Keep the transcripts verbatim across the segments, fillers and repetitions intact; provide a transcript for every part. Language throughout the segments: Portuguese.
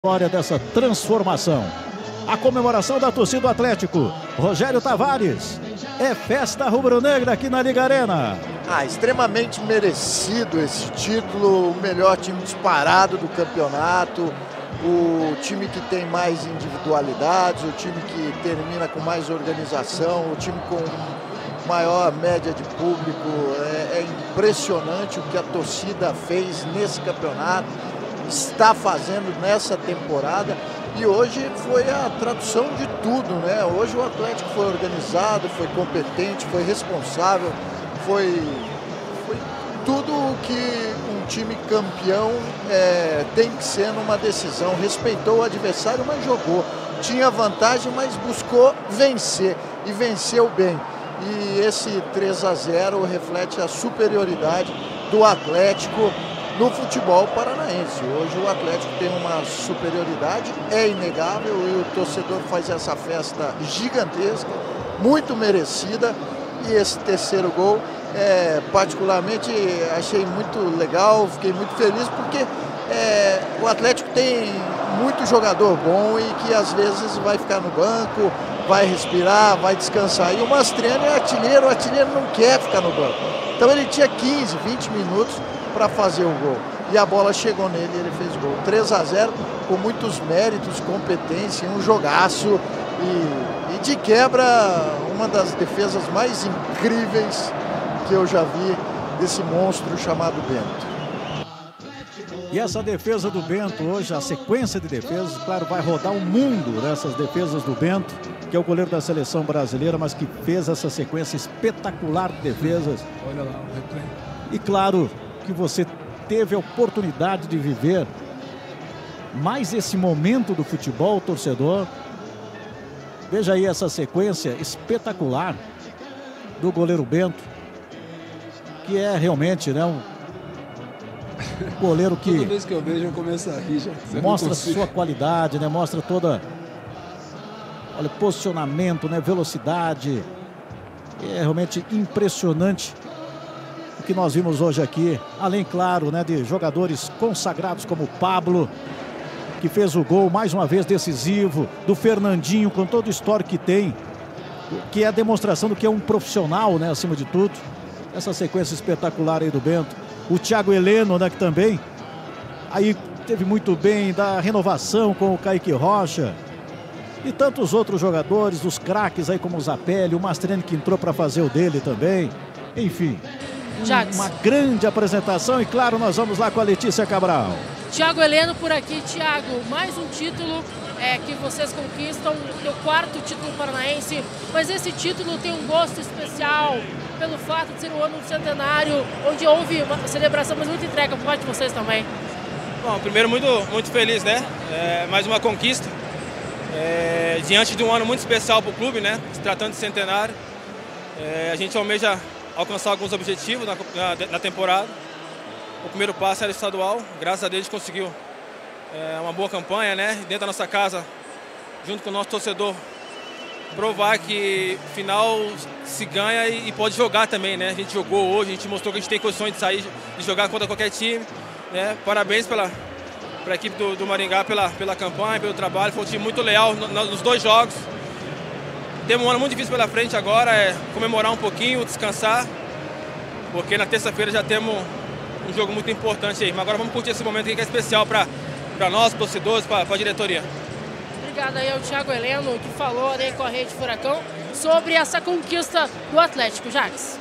História dessa transformação. A comemoração da torcida do Atlético. Rogério Tavares. É festa rubro-negra aqui na Liga Arena. Ah, extremamente merecido esse título. O melhor time disparado do campeonato. O time que tem mais individualidades. O time que termina com mais organização. O time com maior média de público. É, é impressionante o que a torcida fez nesse campeonato. Está fazendo nessa temporada, e hoje foi a tradução de tudo, né? Hoje o Atlético foi organizado, foi competente, foi responsável, foi, foi tudo o que um time campeão é, tem que ser numa decisão. Respeitou o adversário, mas jogou. Tinha vantagem, mas buscou vencer, e venceu bem. E esse três a zero reflete a superioridade do Atlético no futebol paranaense. Hoje o Atlético tem uma superioridade, é inegável, e o torcedor faz essa festa gigantesca, muito merecida. E esse terceiro gol, é, particularmente, achei muito legal, fiquei muito feliz, porque é, o Atlético tem muito jogador bom e que às vezes vai ficar no banco, vai respirar, vai descansar. E o Mastriani é artilheiro, o artilheiro não quer ficar no banco. Então ele tinha quinze, vinte minutos para fazer o gol, e a bola chegou nele e ele fez gol. Três a zero com muitos méritos, competência, um jogaço, e, e de quebra uma das defesas mais incríveis que eu já vi desse monstro chamado Bento. E essa defesa do Bento hoje, a sequência de defesas, claro, vai rodar o mundo nessas defesas do Bento, que é o goleiro da seleção brasileira, mas que fez essa sequência espetacular de defesas. Olha lá o replay. E claro que você teve a oportunidade de viver mais esse momento do futebol, torcedor. Veja aí essa sequência espetacular do goleiro Bento, que é realmente, né, um goleiro que toda vez que eu vejo eu começo a rir, já. Mostra sua qualidade, né? Mostra toda, olha, posicionamento, né? Velocidade. É realmente impressionante o que nós vimos hoje aqui, além, claro, né, de jogadores consagrados como o Pablo, que fez o gol mais uma vez decisivo, do Fernandinho, com todo o histórico que tem, que é a demonstração do que é um profissional, né, acima de tudo. Essa sequência espetacular aí do Bento. O Thiago Heleno, né, que também aí teve muito bem da renovação com o Kaique Rocha, e tantos outros jogadores, os craques aí como o Zapelli, o Mastriani, que entrou para fazer o dele também. Enfim, Jax. Uma grande apresentação, e claro, nós vamos lá com a Letícia Cabral. Thiago Heleno por aqui. Thiago, mais um título é, que vocês conquistam, o teu quarto título paranaense, mas esse título tem um gosto especial pelo fato de ser o ano do centenário, onde houve uma celebração, mas muita entrega por parte de vocês também. Bom, primeiro muito, muito feliz, né? É, mais uma conquista, é, diante de um ano muito especial para o clube, né? Se tratando de centenário, é, a gente almeja alcançar alguns objetivos na, na, na temporada. O primeiro passo era estadual, graças a Deus a gente conseguiu é, uma boa campanha, né? Dentro da nossa casa, junto com o nosso torcedor, provar que final se ganha e, e pode jogar também, né? A gente jogou hoje, a gente mostrou que a gente tem condições de sair, de jogar contra qualquer time, né? Parabéns pela, pela equipe do, do Maringá pela, pela campanha, pelo trabalho. Foi um time muito leal no, no, nos dois jogos. Temos um ano muito difícil pela frente agora, é comemorar um pouquinho, descansar, porque na terça-feira já temos um jogo muito importante aí. Mas agora vamos curtir esse momento aqui que é especial para nós, torcedores, para a diretoria. Obrigado aí ao Thiago Heleno, que falou aí com a Rede Furacão sobre essa conquista do Atlético. Jax.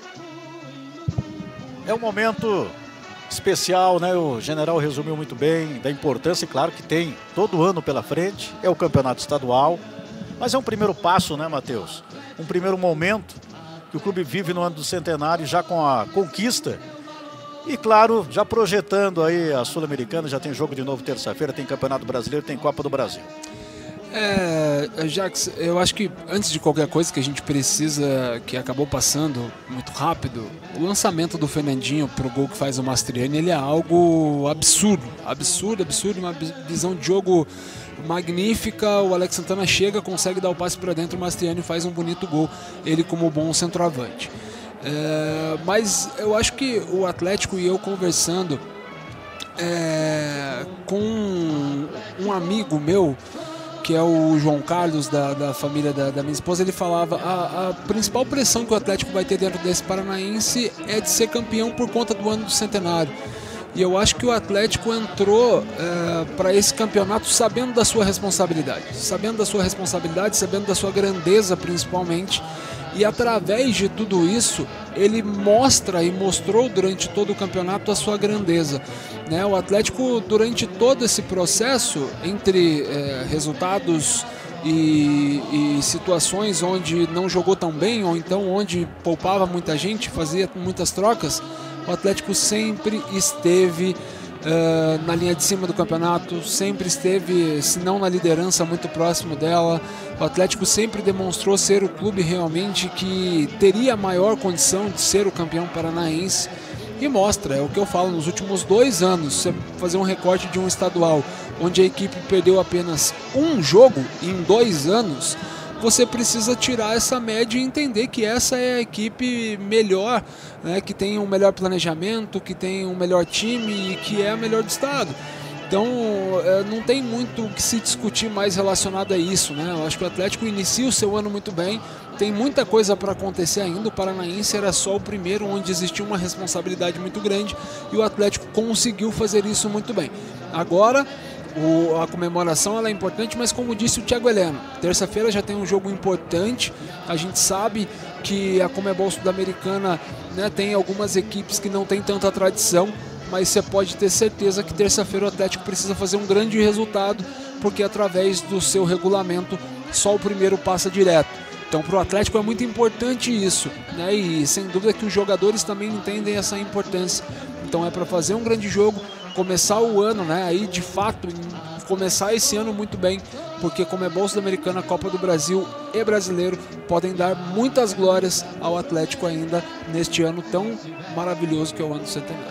É um momento especial, né? O general resumiu muito bem da importância, e claro que tem todo ano pela frente, é o campeonato estadual. Mas é um primeiro passo, né, Matheus? Um primeiro momento que o clube vive no ano do centenário, já com a conquista. E, claro, já projetando aí a Sul-Americana, já tem jogo de novo terça-feira, tem Campeonato Brasileiro, tem Copa do Brasil. É, Jax, eu acho que antes de qualquer coisa que a gente precisa, que acabou passando muito rápido, o lançamento do Fernandinho pro gol que faz o Mastriani, ele é algo absurdo, absurdo, absurdo, uma visão de jogo magnífica. O Alex Santana chega, consegue dar o passe para dentro, o Mastriani faz um bonito gol, ele como bom centroavante. É, mas eu acho que o Atlético e eu conversando é, com um amigo meu, que é o João Carlos, da, da família da, da minha esposa. Ele falava a, a principal pressão que o Atlético vai ter dentro desse Paranaense é de ser campeão por conta do ano do centenário. E eu acho que o Atlético entrou é, para esse campeonato sabendo da sua responsabilidade, sabendo da sua responsabilidade, sabendo da sua grandeza principalmente. E através de tudo isso, ele mostra e mostrou durante todo o campeonato a sua grandeza. Né? O Atlético, durante todo esse processo, entre é, resultados e, e situações onde não jogou tão bem, ou então onde poupava muita gente, fazia muitas trocas, o Atlético sempre esteve uh, na linha de cima do campeonato, sempre esteve, se não na liderança, muito próximo dela. O Atlético sempre demonstrou ser o clube realmente que teria a maior condição de ser o campeão paranaense. E mostra, é o que eu falo, nos últimos dois anos, você fazer um recorte de um estadual, onde a equipe perdeu apenas um jogo em dois anos, você precisa tirar essa média e entender que essa é a equipe melhor, né, que tem um melhor planejamento, que tem um melhor time e que é a melhor do estado. Então é, não tem muito o que se discutir mais relacionado a isso, né? Eu acho que o Atlético inicia o seu ano muito bem, tem muita coisa para acontecer ainda. O Paranaense era só o primeiro onde existia uma responsabilidade muito grande e o Atlético conseguiu fazer isso muito bem. Agora O, a comemoração ela é importante, mas como disse o Thiago Heleno, terça-feira já tem um jogo importante. A gente sabe que a Conmebol Sul-Americana, né, tem algumas equipes que não tem tanta tradição, mas você pode ter certeza que terça-feira o Atlético precisa fazer um grande resultado, porque através do seu regulamento só o primeiro passa direto. Então para o Atlético é muito importante isso, né? E sem dúvida que os jogadores também entendem essa importância. Então é para fazer um grande jogo, começar o ano, né, aí de fato, começar esse ano muito bem, porque Conmebol Sul-Americana, Copa do Brasil e Brasileiro podem dar muitas glórias ao Atlético ainda neste ano tão maravilhoso que é o ano do centenário.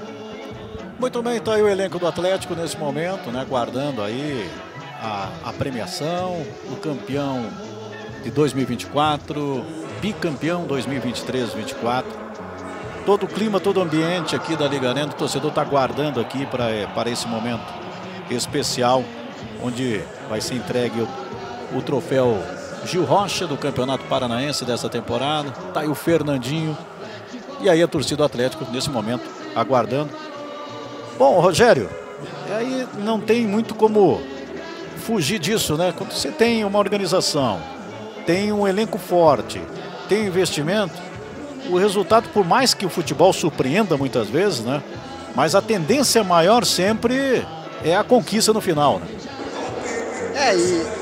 Muito bem, então aí o elenco do Atlético nesse momento, né, guardando aí a, a premiação, o campeão de dois mil e vinte e quatro, bicampeão dois mil e vinte e três, vinte e quatro. Todo o clima, todo o ambiente aqui da Liga Arena, o torcedor está aguardando aqui pra, para esse momento especial, onde vai ser entregue o, o troféu Gil Rocha do Campeonato Paranaense dessa temporada. Está aí o Fernandinho. E aí a torcida do Atlético nesse momento aguardando. Bom, Rogério, aí não tem muito como fugir disso, né? Quando você tem uma organização, tem um elenco forte, tem investimento, o resultado, por mais que o futebol surpreenda muitas vezes, né? Mas a tendência maior sempre é a conquista no final, né? É, e,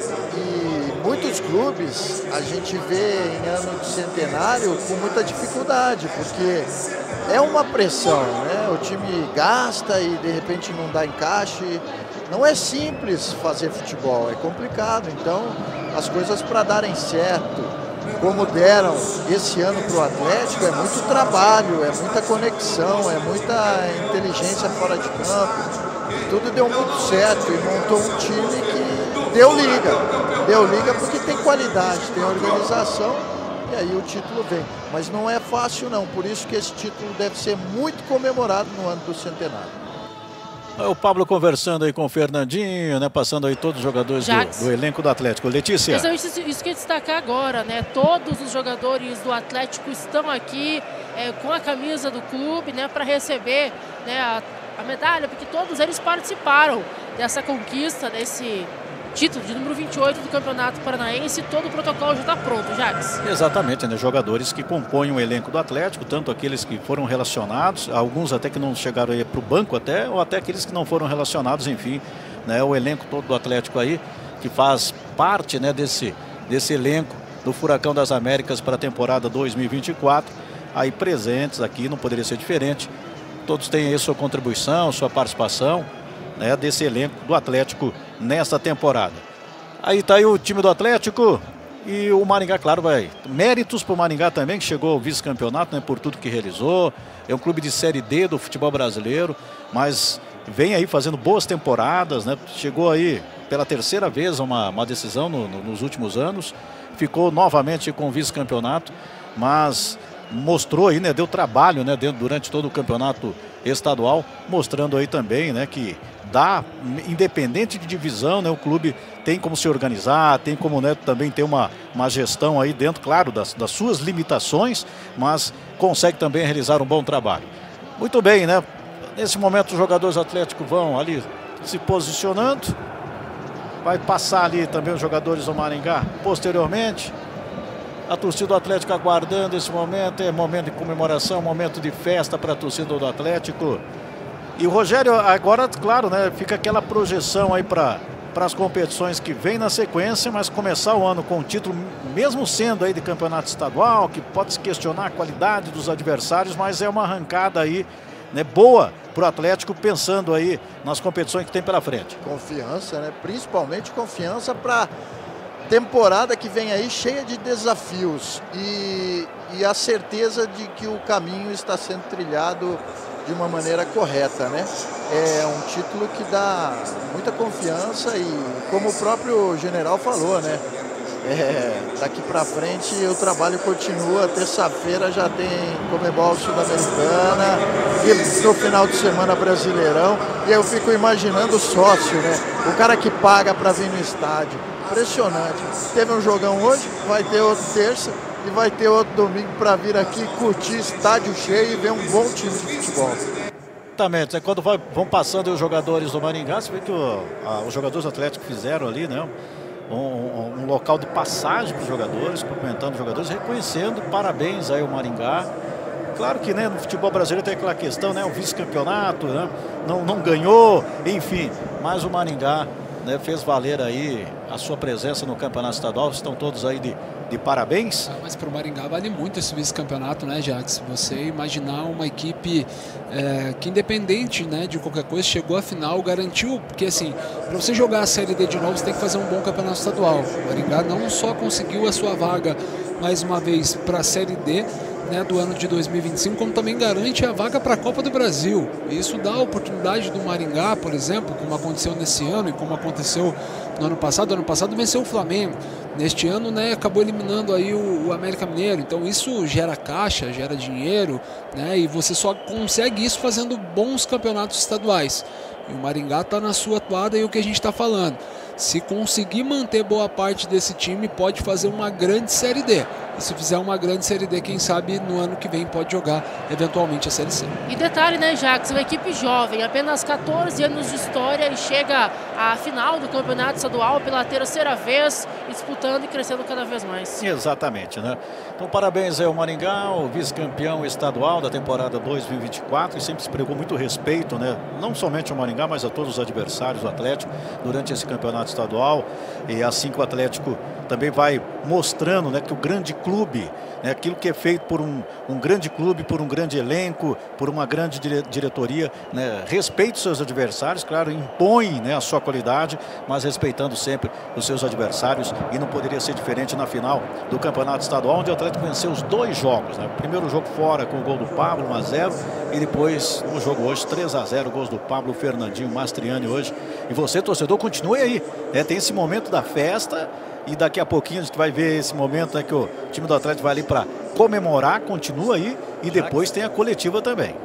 e muitos clubes a gente vê em ano de centenário com muita dificuldade, porque é uma pressão, né? O time gasta e de repente não dá encaixe. Não é simples fazer futebol, é complicado. Então, as coisas para darem certo, como deram esse ano para o Atlético, é muito trabalho, é muita conexão, é muita inteligência fora de campo. Tudo deu muito certo e montou um time que deu liga. Deu liga porque tem qualidade, tem organização e aí o título vem. Mas não é fácil não, por isso que esse título deve ser muito comemorado no ano do centenário. O Pablo conversando aí com o Fernandinho, né? Passando aí todos os jogadores do, do elenco do Atlético. Letícia. Exatamente isso que eu ia destacar agora, né? Todos os jogadores do Atlético estão aqui é, com a camisa do clube, né? Para receber, né, a, a medalha, porque todos eles participaram dessa conquista, desse título de número vinte e oito do Campeonato Paranaense. Todo o protocolo já está pronto, Jacques. Exatamente, né? Jogadores que compõem o elenco do Atlético, tanto aqueles que foram relacionados, alguns até que não chegaram aí para o banco até, ou até aqueles que não foram relacionados, enfim, né? O elenco todo do Atlético aí, que faz parte, né, desse, desse elenco do Furacão das Américas para a temporada dois mil e vinte e quatro, aí presentes aqui, não poderia ser diferente. Todos têm aí sua contribuição, sua participação, né, desse elenco do Atlético nesta temporada. Aí tá aí o time do Atlético e o Maringá, claro, vai. Méritos para o Maringá também, que chegou ao vice-campeonato, né, por tudo que realizou. É um clube de Série D do futebol brasileiro, mas vem aí fazendo boas temporadas, né? Chegou aí pela terceira vez a uma, uma decisão no, no, nos últimos anos. Ficou novamente com o vice-campeonato, mas mostrou aí, né, deu trabalho, né, dentro, durante todo o campeonato estadual, mostrando aí também, né, que dá, independente de divisão, né, o clube tem como se organizar, tem como, né, também ter uma, uma gestão aí dentro, claro, das, das suas limitações, mas consegue também realizar um bom trabalho. Muito bem, né? Nesse momento os jogadores atléticos vão ali se posicionando. Vai passar ali também os jogadores do Maringá posteriormente. A torcida do Atlético aguardando esse momento, é momento de comemoração, momento de festa para a torcida do Atlético. E o Rogério, agora, claro, né, fica aquela projeção aí para para as competições que vem na sequência, mas começar o ano com o título, mesmo sendo aí de campeonato estadual, que pode se questionar a qualidade dos adversários, mas é uma arrancada aí, né, boa para o Atlético, pensando aí nas competições que tem pela frente. Confiança, né? Principalmente confiança para temporada que vem aí cheia de desafios e, e a certeza de que o caminho está sendo trilhado de uma maneira correta, né? É um título que dá muita confiança e, como o próprio general falou, né? É, daqui para frente o trabalho continua. Terça-feira já tem Comebol Sul-Americana e no final de semana Brasileirão. E eu fico imaginando o sócio, né? O cara que paga para vir no estádio. Impressionante. Teve um jogão hoje, vai ter outro terça e vai ter outro domingo para vir aqui curtir estádio cheio e ver um bom time de futebol. Exatamente. É quando vai, vão passando os jogadores do Maringá, você vê que o, a, os jogadores atléticos fizeram ali, né? Um, um, um local de passagem para os jogadores, cumprimentando os jogadores, reconhecendo, parabéns aí ao Maringá. Claro que, né, no futebol brasileiro tem aquela questão, né, o vice-campeonato, né, não, não ganhou, enfim, mas o Maringá, né, fez valer aí a sua presença no campeonato estadual. Estão todos aí de, de parabéns. Ah, mas para o Maringá vale muito esse vice-campeonato, né, Jax? Você imaginar uma equipe é, que, independente, né, de qualquer coisa, chegou à final, garantiu, porque assim, para você jogar a Série D de novo, você tem que fazer um bom campeonato estadual. O Maringá não só conseguiu a sua vaga mais uma vez para a Série D, né, do ano de dois mil e vinte e cinco, como também garante a vaga para a Copa do Brasil. Isso dá a oportunidade do Maringá, por exemplo, como aconteceu nesse ano e como aconteceu no ano passado. No ano passado venceu o Flamengo. Neste ano, né, acabou eliminando aí o, o América Mineiro. Então isso gera caixa, gera dinheiro, né, e você só consegue isso fazendo bons campeonatos estaduais. E o Maringá está na sua atuada e o que a gente está falando. Se conseguir manter boa parte desse time, pode fazer uma grande Série D. E se fizer uma grande Série D, quem sabe no ano que vem pode jogar eventualmente a Série C. E detalhe, né, Jax? Uma equipe jovem, apenas quatorze anos de história e chega à final do campeonato estadual pela terceira vez, disputando e crescendo cada vez mais. Exatamente, né? Então, parabéns aí ao Maringá, o vice-campeão estadual da temporada dois mil e vinte e quatro, e sempre se pregou muito respeito, né? Não somente ao Maringá, mas a todos os adversários do Atlético durante esse campeonato estadual. E assim que o Atlético também vai mostrando, né, que o grande clube, né, aquilo que é feito por um, um grande clube, por um grande elenco, por uma grande dire diretoria, né, respeita os seus adversários, claro, impõe, né, a sua qualidade, mas respeitando sempre os seus adversários, e não poderia ser diferente na final do campeonato estadual, onde o Atlético venceu os dois jogos, né? Primeiro jogo fora com o gol do Pablo, um a zero, e depois no jogo hoje três a zero, gols do Pablo, Fernandinho, Mastriani hoje. E você, torcedor, continue aí, né? Tem esse momento da festa. E daqui a pouquinho a gente vai ver esse momento, né, que o time do Atlético vai ali para comemorar, continua aí, e depois tem a coletiva também.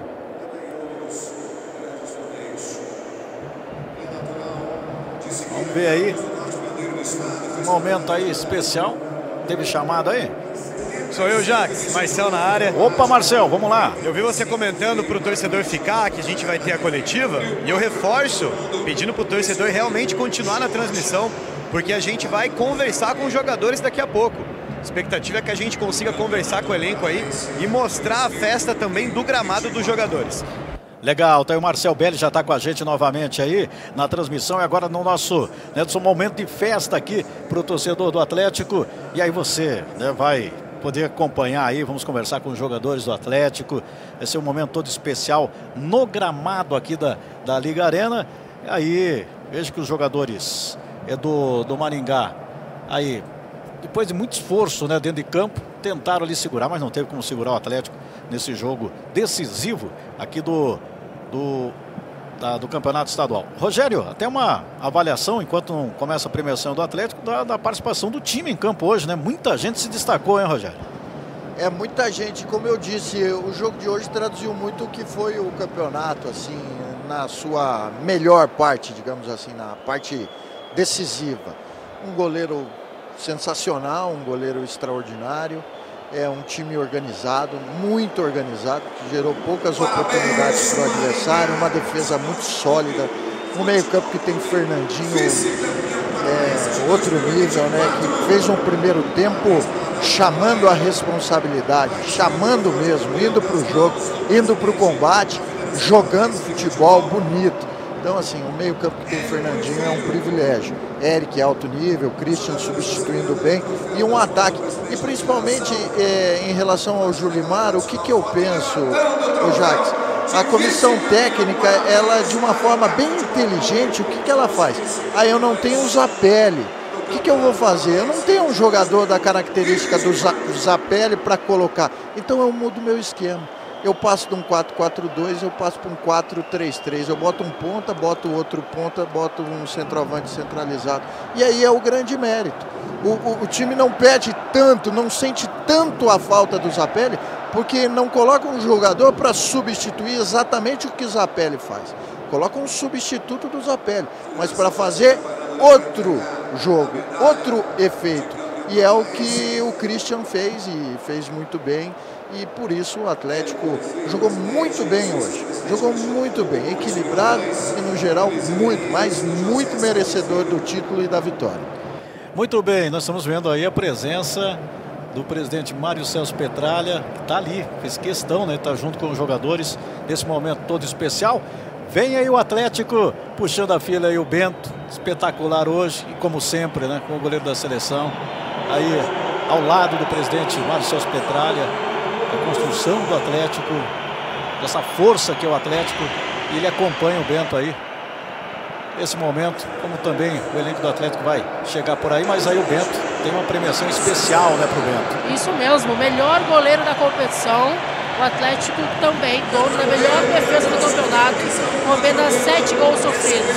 Vamos ver aí. Um momento aí especial. Teve chamado aí? Sou eu, Jax, Marcel na área. Opa, Marcel, vamos lá. Eu vi você comentando para o torcedor ficar, que a gente vai ter a coletiva, e eu reforço, pedindo para o torcedor realmente continuar na transmissão, porque a gente vai conversar com os jogadores daqui a pouco. A expectativa é que a gente consiga conversar com o elenco aí e mostrar a festa também do gramado dos jogadores. Legal, então o Marcel Belli já está com a gente novamente aí na transmissão, e agora no nosso, né, nosso momento de festa aqui para o torcedor do Atlético. E aí você, né, vai poder acompanhar aí, vamos conversar com os jogadores do Atlético. Esse é um momento todo especial no gramado aqui da, da Liga Arena. E aí, veja que os jogadores é do, do Maringá, aí, depois de muito esforço, né, dentro de campo, tentaram ali segurar, mas não teve como segurar o Atlético nesse jogo decisivo aqui do, do, da, do campeonato estadual. Rogério, até uma avaliação, enquanto não começa a premiação do Atlético, da, da participação do time em campo hoje, né? Muita gente se destacou, hein, Rogério? É muita gente, como eu disse, o jogo de hoje traduziu muito o que foi o campeonato, assim, na sua melhor parte, digamos assim, na parte decisiva. Um goleiro sensacional, um goleiro extraordinário, é um time organizado, muito organizado, que gerou poucas oportunidades para o adversário, uma defesa muito sólida, um meio-campo que tem Fernandinho, é, outro nível, né, que fez um primeiro tempo chamando a responsabilidade, chamando mesmo, indo para o jogo, indo para o combate, jogando futebol bonito. Então, assim, o meio-campo que tem o Fernandinho é um privilégio. Eric, alto nível, Christian substituindo bem e um ataque. E principalmente é, em relação ao Julimar, o que, que eu penso, o Jacques? A comissão técnica, ela de uma forma bem inteligente, o que, que ela faz? Ah, eu não tenho o Zapelli. O que, que eu vou fazer? Eu não tenho um jogador da característica do Zapelli para colocar. Então eu mudo meu esquema. Eu passo de um quatro quatro dois, eu passo para um quatro três três. Eu boto um ponta, boto outro ponta, boto um centroavante centralizado. E aí é o grande mérito. O, o, o time não perde tanto, não sente tanto a falta do Zapelli, porque não coloca um jogador para substituir exatamente o que o Zapelli faz. Coloca um substituto do Zapelli, mas para fazer outro jogo, outro efeito. E é o que o Christian fez e fez muito bem. E por isso o Atlético jogou muito bem hoje. Jogou muito bem, equilibrado e no geral muito, mas muito merecedor do título e da vitória. Muito bem, nós estamos vendo aí a presença do presidente Mário Celso Petralha, que está ali, fez questão, né? Está junto com os jogadores nesse momento todo especial. Vem aí o Atlético puxando a fila aí o Bento, espetacular hoje e como sempre, né? Com o goleiro da seleção. Aí ao lado do presidente Mário Celso Petralha, a construção do Atlético, dessa força que é o Atlético, e ele acompanha o Bento aí. Nesse momento, como também o elenco do Atlético vai chegar por aí, mas aí o Bento tem uma premiação especial, né, pro Bento. Isso mesmo, melhor goleiro da competição. O Atlético também, dono da melhor defesa do campeonato, com apenas sete gols sofridos.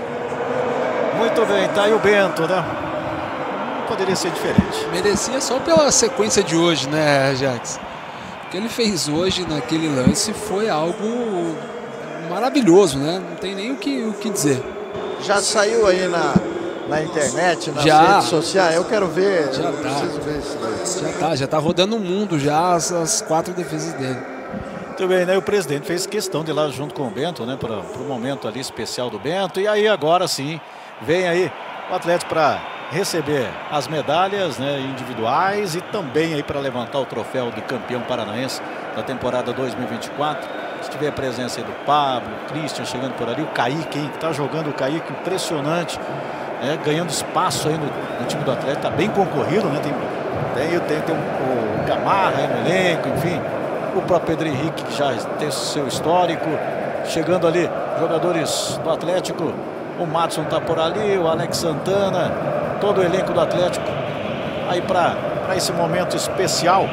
Muito bem, tá aí o Bento, né? Poderia ser diferente. Merecia só pela sequência de hoje, né, Jacques? O que ele fez hoje naquele lance foi algo maravilhoso, né? Não tem nem o que, o que dizer. Já saiu aí na, na internet, nas já, redes sociais? Eu quero ver, já eu tá. preciso ver isso daí. Já tá, já tá rodando o mundo já as, as quatro defesas dele. Muito bem, né? O presidente fez questão de ir lá junto com o Bento, né? Para o momento ali especial do Bento. E aí agora sim, vem aí o Atlético para receber as medalhas, né, individuais e também aí para levantar o troféu de campeão paranaense da temporada dois mil e vinte e quatro. Se tiver a presença aí do Pablo, o Christian chegando por ali, o Kaique, hein, que tá jogando o Kaique, impressionante, né, ganhando espaço aí no, no time do Atlético, tá bem concorrido, né, tem, tem, tem, tem o, o Gamarra aí no elenco, enfim, o próprio Pedro Henrique, que já tem seu histórico, chegando ali, jogadores do Atlético, o Madison tá por ali, o Alex Santana, todo o elenco do Atlético aí para esse momento especial.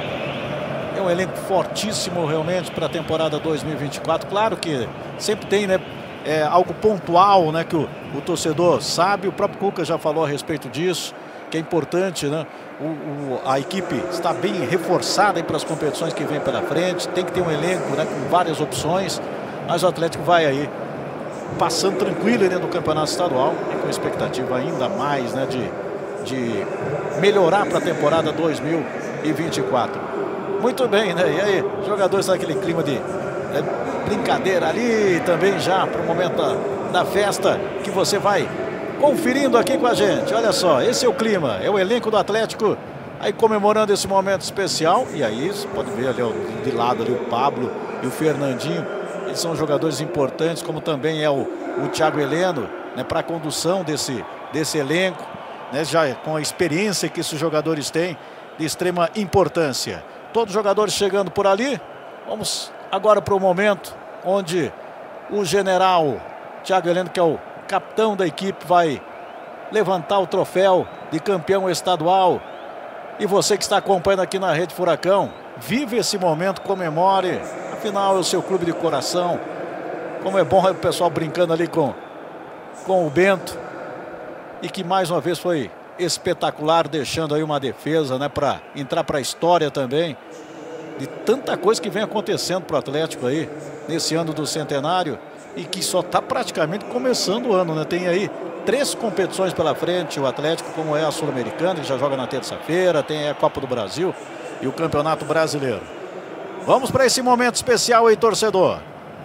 É um elenco fortíssimo realmente para a temporada dois mil e vinte e quatro. Claro que sempre tem, né, é, algo pontual, né, que o, o torcedor sabe. O próprio Cuca já falou a respeito disso, que é importante, né? O, o, a equipe está bem reforçada para as competições que vem pela frente. Tem que ter um elenco, né, com várias opções. Mas o Atlético vai aí passando tranquilo dentro do campeonato estadual e com expectativa ainda mais, né, de, de melhorar para a temporada dois mil e vinte e quatro. Muito bem, né? E aí, jogadores naquele clima de né, brincadeira ali também já para o momento da, da festa que você vai conferindo aqui com a gente. Olha só, esse é o clima, é o elenco do Atlético aí comemorando esse momento especial. E aí, você pode ver ali ó, de lado ali o Pablo e o Fernandinho. Eles são jogadores importantes, como também é o, o Thiago Heleno, né, para a condução desse, desse elenco, né, já com a experiência que esses jogadores têm, de extrema importância. Todos os jogadores chegando por ali. Vamos agora para o momento onde o general Thiago Heleno, que é o capitão da equipe, vai levantar o troféu de campeão estadual. E você que está acompanhando aqui na Rede Furacão, vive esse momento, comemore. Afinal, é o seu clube de coração. Como é bom o pessoal brincando ali com, com o Bento. E que mais uma vez foi espetacular, deixando aí uma defesa, né, para entrar para a história também de tanta coisa que vem acontecendo para o Atlético aí nesse ano do centenário e que só está praticamente começando o ano, né? Tem aí três competições pela frente, o Atlético, como é a Sul-Americana, que já joga na terça-feira, tem a Copa do Brasil e o Campeonato Brasileiro. Vamos para esse momento especial aí, torcedor.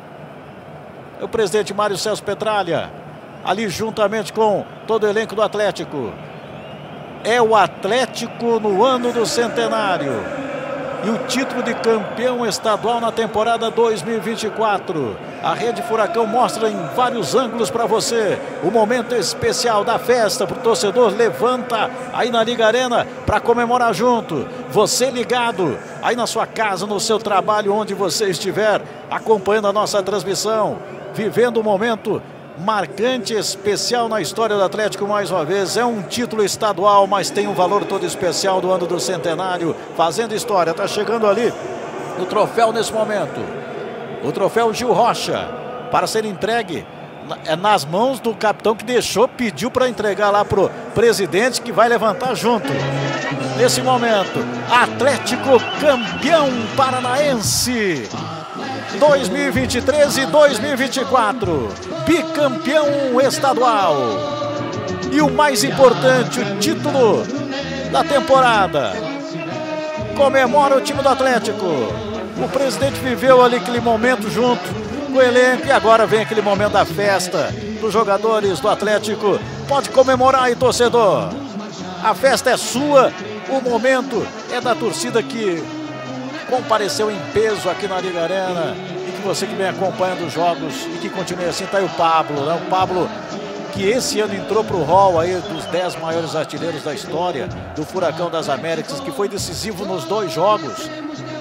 O presidente Mário Celso Petralha, ali juntamente com todo o elenco do Atlético. É o Atlético no ano do centenário. E o título de campeão estadual na temporada dois mil e vinte e quatro. A Rede Furacão mostra em vários ângulos para você o momento especial da festa para o torcedor. Levanta aí na Liga Arena para comemorar junto. Você ligado aí na sua casa, no seu trabalho, onde você estiver, acompanhando a nossa transmissão, vivendo um momento marcante, especial na história do Atlético mais uma vez. É um título estadual, mas tem um valor todo especial do ano do centenário, fazendo história. Está chegando ali o troféu nesse momento. O troféu Gil Rocha, para ser entregue é nas mãos do capitão que deixou, pediu para entregar lá pro presidente, que vai levantar junto. Nesse momento, Atlético campeão paranaense dois mil e vinte e três e dois mil e vinte e quatro, bicampeão estadual. E o mais importante, o título da temporada. Comemora o time do Atlético. O presidente viveu ali aquele momento junto com o elenco e agora vem aquele momento da festa dos jogadores do Atlético. Pode comemorar aí, torcedor. A festa é sua, o momento é da torcida que compareceu em peso aqui na Liga Arena e que você que vem acompanhando os jogos e que continue assim. Tá aí o Pablo, né? O Pablo que esse ano entrou para o hall aí dos dez maiores artilheiros da história do Furacão das Américas, que foi decisivo nos dois jogos.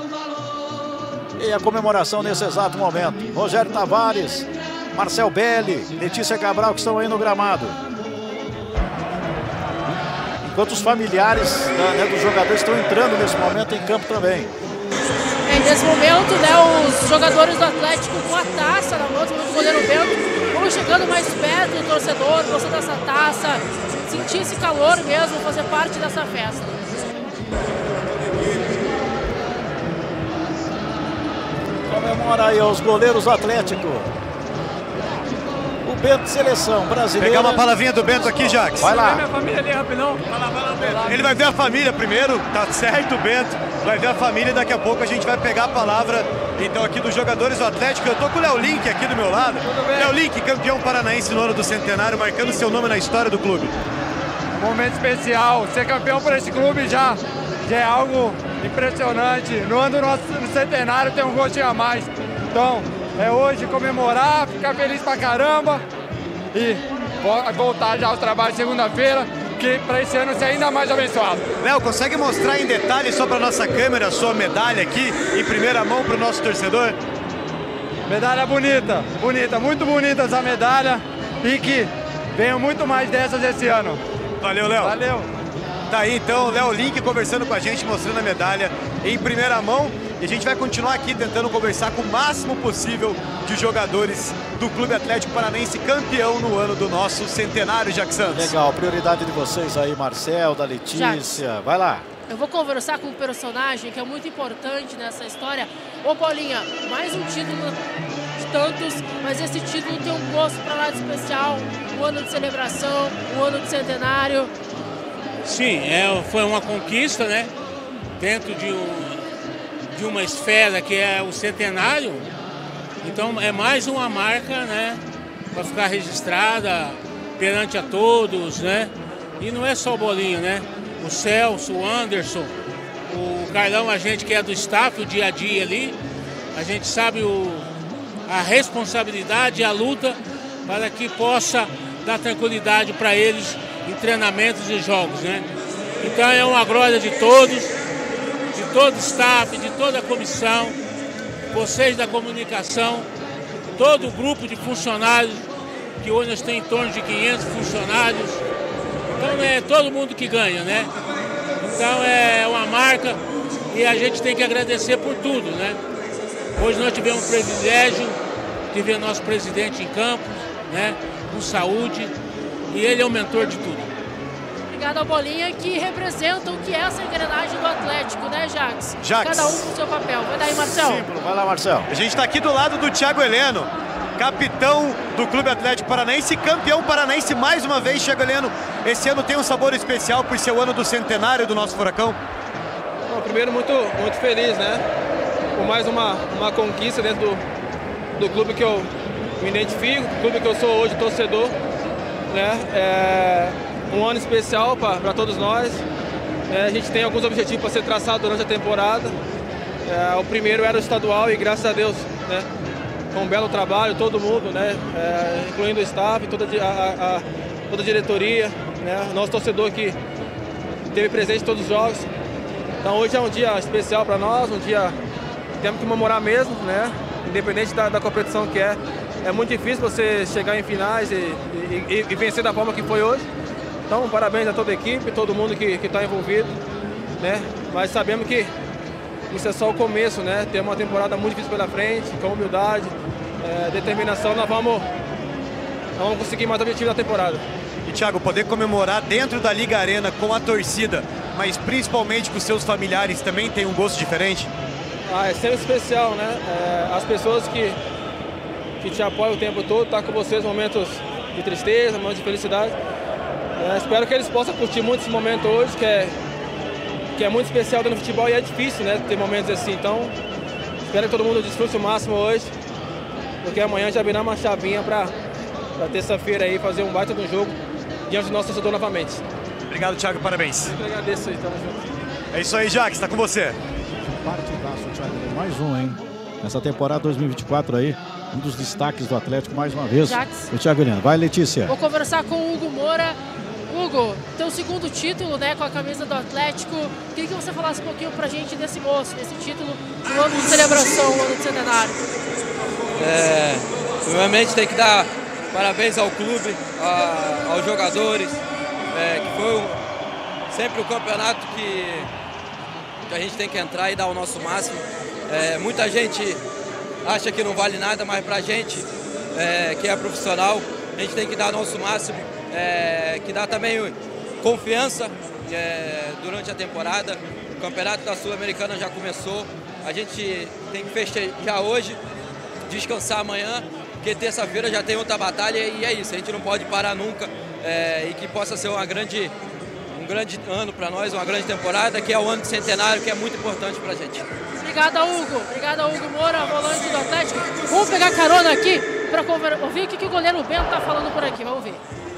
E a comemoração nesse exato momento. Rogério Tavares, Marcel Belli, Letícia Cabral, que estão aí no gramado. Enquanto os familiares, né, dos jogadores estão entrando nesse momento em campo também. É, nesse momento, né, os jogadores do Atlético com a taça na mão, o goleiro Bento, vão chegando mais perto do torcedor, gostando dessa taça, sentir esse calor mesmo, fazer parte dessa festa. Comemora aí os goleiros do Atlético. O Bento, seleção brasileira. Pegar uma palavrinha do Bento aqui, Jax. Vai lá. Minha família ali, rapidão. Vai lá, vai lá, Bento. Ele vai ver a família primeiro, tá certo, Bento. Vai ver a família e daqui a pouco a gente vai pegar a palavra, então, aqui dos jogadores do Atlético. Eu tô com o Léo Link aqui do meu lado. Léo Link, campeão paranaense no ano do centenário, marcando seu nome na história do clube. Um momento especial. Ser campeão por esse clube já, já é algo impressionante. No ano do nosso centenário tem um gostinho a mais. Então, é hoje comemorar, ficar feliz pra caramba e voltar já aos trabalhos segunda-feira, que para esse ano ser ainda mais abençoado. Léo, consegue mostrar em detalhes só para nossa câmera a sua medalha aqui, em primeira mão para o nosso torcedor? Medalha bonita, bonita, muito bonita essa medalha e que venham muito mais dessas esse ano. Valeu, Léo. Valeu. Tá aí então, Léo Link conversando com a gente, mostrando a medalha em primeira mão. E a gente vai continuar aqui tentando conversar com o máximo possível de jogadores do Clube Atlético Paranaense, campeão no ano do nosso centenário, Jax Santos. Legal, prioridade de vocês aí, Marcel, da Letícia. Jax, vai lá. Eu vou conversar com um personagem que é muito importante nessa história. Ô, Paulinha, mais um título de tantos, mas esse título tem um gosto para lá de especial. O ano de celebração, o ano de centenário. Sim, é, foi uma conquista, né? Dentro de, um, de uma esfera que é o centenário. Então é mais uma marca, né? Para ficar registrada perante a todos, né? E não é só o Bolinho, né? O Celso, o Anderson, o Carlão, a gente que é do staff, o dia a dia ali, a gente sabe o, a responsabilidade e a luta para que possa dar tranquilidade para eles em treinamentos e jogos, né? Então é uma glória de todos, de todo o staff, de toda a comissão, vocês da comunicação, todo o grupo de funcionários, que hoje nós temos em torno de quinhentos funcionários. Então é todo mundo que ganha, né? Então é uma marca e a gente tem que agradecer por tudo, né? Hoje nós tivemos o privilégio de ver nosso presidente em campo, né? Com saúde, e ele é o mentor de tudo. Obrigado ao Bolinha, que representa o que é essa engrenagem do Atlético, né, Jax? Jax. Cada um com o seu papel. Vai daí, Marcel. Símbolo. Vai lá, Marcel. A gente está aqui do lado do Thiago Heleno, capitão do Clube Atlético Paranaense, campeão paranaense mais uma vez. Thiago Heleno, esse ano tem um sabor especial por ser o ano do centenário do nosso Furacão? Bom, primeiro, muito, muito feliz, né? Por mais uma, uma conquista dentro do, do clube que eu me identifico, do clube que eu sou hoje, torcedor, né? É um ano especial para todos nós. É, a gente tem alguns objetivos para ser traçados durante a temporada. É, o primeiro era o estadual e, graças a Deus, né, com um belo trabalho, todo mundo, né, é, incluindo o staff, toda a, a, toda a diretoria, né, nosso torcedor que esteve presente em todos os jogos. Então hoje é um dia especial para nós, um dia que temos que comemorar mesmo, né, independente da, da competição que é. É muito difícil você chegar em finais e, e, e vencer da forma que foi hoje. Então, parabéns a toda a equipe, todo mundo que está envolvido, né? Mas sabemos que isso é só o começo, né? Tem uma temporada muito difícil pela frente, com humildade, é, determinação, nós vamos, nós vamos conseguir mais objetivos da temporada. E, Thiago, poder comemorar dentro da Liga Arena com a torcida, mas principalmente com seus familiares, também tem um gosto diferente? Ah, é sempre especial, né? É, as pessoas que, que te apoiam o tempo todo, tá com vocês em momentos de tristeza, momentos de felicidade. É, espero que eles possam curtir muito esse momento hoje, que é, que é muito especial dentro do futebol e é difícil, né, ter momentos assim. Então, espero que todo mundo desfrute o máximo hoje, porque amanhã já virá uma chavinha para terça-feira aí fazer um baita do jogo diante do nosso torcedor novamente. Obrigado, Thiago, parabéns. Eu agradeço aí, tamo junto. É isso aí, Jax, está com você. Partidaço, Thiago. Mais um, hein? Nessa temporada dois mil e vinte e quatro aí, um dos destaques do Atlético mais uma vez. Jax. O Thiago Heleno. Vai, Letícia. Vou conversar com o Hugo Moura. Hugo, teu segundo título, né, com a camisa do Atlético. Queria que você falasse um pouquinho pra gente desse moço, desse título, no ano de celebração, no ano de centenário. É, primeiramente tem que dar parabéns ao clube, a, aos jogadores, é, que foi um, sempre o campeonato que, que a gente tem que entrar e dar o nosso máximo. É, muita gente acha que não vale nada, mas pra gente, é, que é profissional, a gente tem que dar o nosso máximo. É, que dá também confiança é, durante a temporada. O campeonato da Sul-Americana já começou. A gente tem que festejar hoje, descansar amanhã, porque terça-feira já tem outra batalha e é isso. A gente não pode parar nunca é, e que possa ser uma grande, um grande ano para nós, uma grande temporada, que é o ano de centenário, que é muito importante para a gente. Obrigada, Hugo. Obrigada, Hugo Moura, volante do Atlético. Vamos pegar carona aqui para ouvir o que, que o goleiro Bento está falando por aqui. Vamos ver.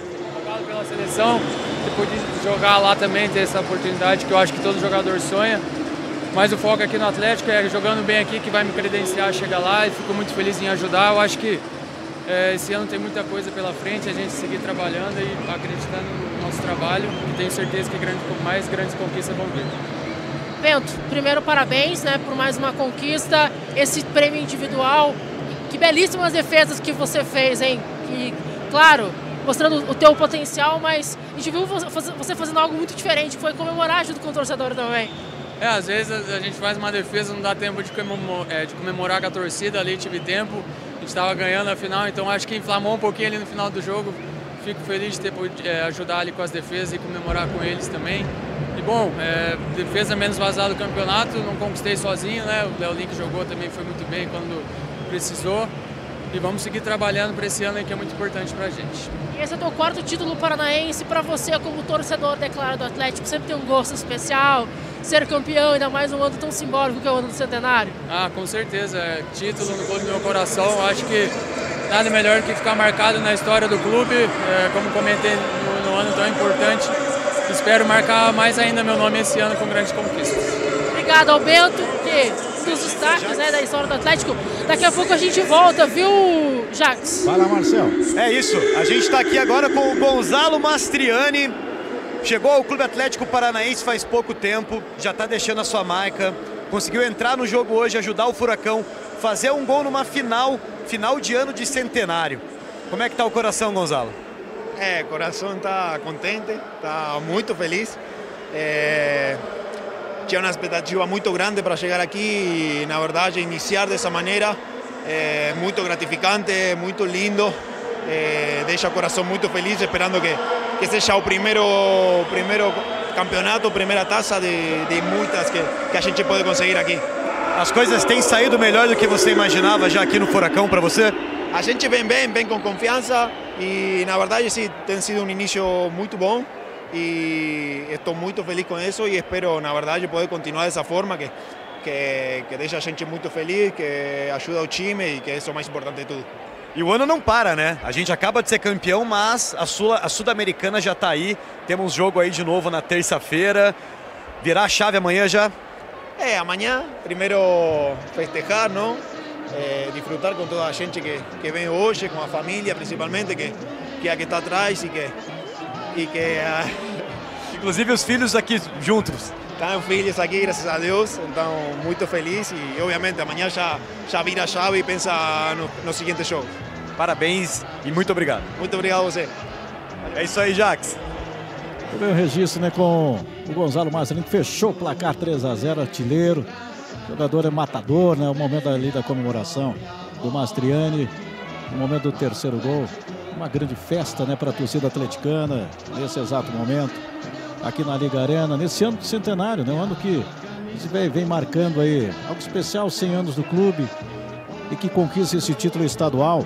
Pela seleção, você pode jogar lá também, ter essa oportunidade que eu acho que todo jogador sonha, mas o foco aqui no Atlético é jogando bem aqui que vai me credenciar a chegar lá e fico muito feliz em ajudar. Eu acho que é, esse ano tem muita coisa pela frente, a gente seguir trabalhando e acreditando no nosso trabalho e tenho certeza que grande, mais grandes conquistas vão vir. Bento, primeiro parabéns, né, por mais uma conquista, esse prêmio individual, que belíssimas defesas que você fez, hein? E, claro, mostrando o teu potencial, mas a gente viu você fazendo algo muito diferente, que foi comemorar junto com o torcedor também. É, às vezes a gente faz uma defesa, não dá tempo de comemorar, é, de comemorar com a torcida, ali tive tempo, a gente estava ganhando a final, então acho que inflamou um pouquinho ali no final do jogo. Fico feliz de ter podido é, ajudar ali com as defesas e comemorar com eles também. E bom, é, defesa menos vazada do campeonato, não conquistei sozinho, né? O Léo Link jogou também, foi muito bem quando precisou. E vamos seguir trabalhando para esse ano aí que é muito importante para a gente. Esse é o teu quarto título paranaense. Para você, como torcedor declarado do Atlético, sempre tem um gosto especial. Ser campeão, ainda mais um ano tão simbólico que é o ano do centenário. Ah, com certeza. É, título no clube do meu coração. Acho que nada melhor que ficar marcado na história do clube. É, como comentei no, no ano tão importante. Espero marcar mais ainda meu nome esse ano com grandes conquistas. Obrigado ao Bento, que dos destaques, né, da história do Atlético. Daqui a pouco a gente volta, viu, Jax? Fala, Marcel. É isso, a gente está aqui agora com o Gonzalo Mastriani. Chegou ao Clube Atlético Paranaense faz pouco tempo, já está deixando a sua marca. Conseguiu entrar no jogo hoje, ajudar o Furacão, fazer um gol numa final, final de ano de centenário. Como é que está o coração, Gonzalo? É, o coração está contente, está muito feliz. É... Tinha uma expectativa muito grande para chegar aqui e, na verdade, iniciar dessa maneira é muito gratificante, muito lindo. É, deixa o coração muito feliz, esperando que, que seja o primeiro, primeiro campeonato, primeira taça de, de muitas que, que a gente pode conseguir aqui. As coisas têm saído melhor do que você imaginava já aqui no Furacão para você? A gente vem bem, vem com confiança e na verdade sim, tem sido um início muito bom e estou muito feliz com isso e espero na verdade poder continuar dessa forma que, que, que deixa a gente muito feliz, que ajuda o time e que isso é o mais importante de tudo. E o ano não para, né? A gente acaba de ser campeão, mas a, Sul, a Sul-Americana já está aí. Temos jogo aí de novo na terça-feira. Virar a chave amanhã já? É, amanhã, primeiro festejar, não? É, disfrutar com toda a gente que, que vem hoje, com a família principalmente, que, que é a que está atrás e que... E que uh... Inclusive os filhos aqui juntos. Estão filhos aqui, graças a Deus, então muito feliz e obviamente amanhã já, já vira a chave e pensa no, no seguinte jogo. Parabéns e muito obrigado. Muito obrigado a você. É isso aí, Jax. Também o registro, né, com o Gonzalo Mastrani, que fechou o placar três a zero, artilheiro. O jogador é matador, né? O momento ali da comemoração do Mastriani, o momento do terceiro gol. Uma grande festa, né, para a torcida atleticana nesse exato momento. Aqui na Liga Arena, nesse ano do centenário, né? Um ano que vem, vem marcando aí algo especial, cem anos do clube e que conquista esse título estadual.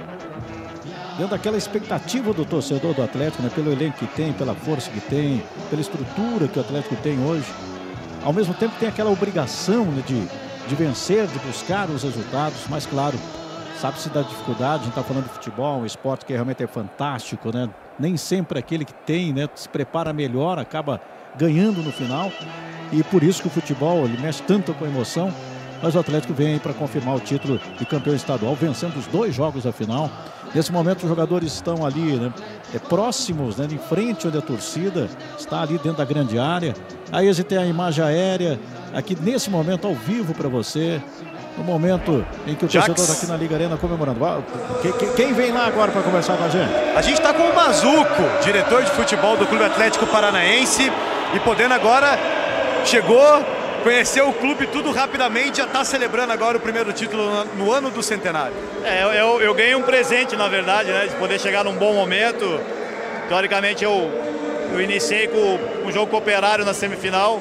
Dentro daquela expectativa do torcedor do Atlético, né? Pelo elenco que tem, pela força que tem, pela estrutura que o Atlético tem hoje. Ao mesmo tempo tem aquela obrigação, né, de, de vencer, de buscar os resultados, mas claro, sabe-se da dificuldade, a gente está falando de futebol, um esporte que realmente é fantástico, né? Nem sempre aquele que tem, né, se prepara melhor, acaba ganhando no final. E por isso que o futebol, ele mexe tanto com a emoção. Mas o Atlético vem aí para confirmar o título de campeão estadual, vencendo os dois jogos da final. Nesse momento os jogadores estão ali, né, é, próximos, né, em frente onde a torcida está ali dentro da grande área. Aí a gente tem a imagem aérea aqui nesse momento ao vivo para você. No momento em que o Jax. torcedor está aqui na Liga Arena comemorando. Quem vem lá agora para conversar com a gente? A gente está com o Mazuco, diretor de futebol do Clube Atlético Paranaense, e podendo agora, chegou, conheceu o clube tudo rapidamente, já está celebrando agora o primeiro título no ano do centenário. É, eu, eu ganhei um presente, na verdade, né, de poder chegar num bom momento. Teoricamente eu, eu iniciei com um jogo com o Operário na semifinal.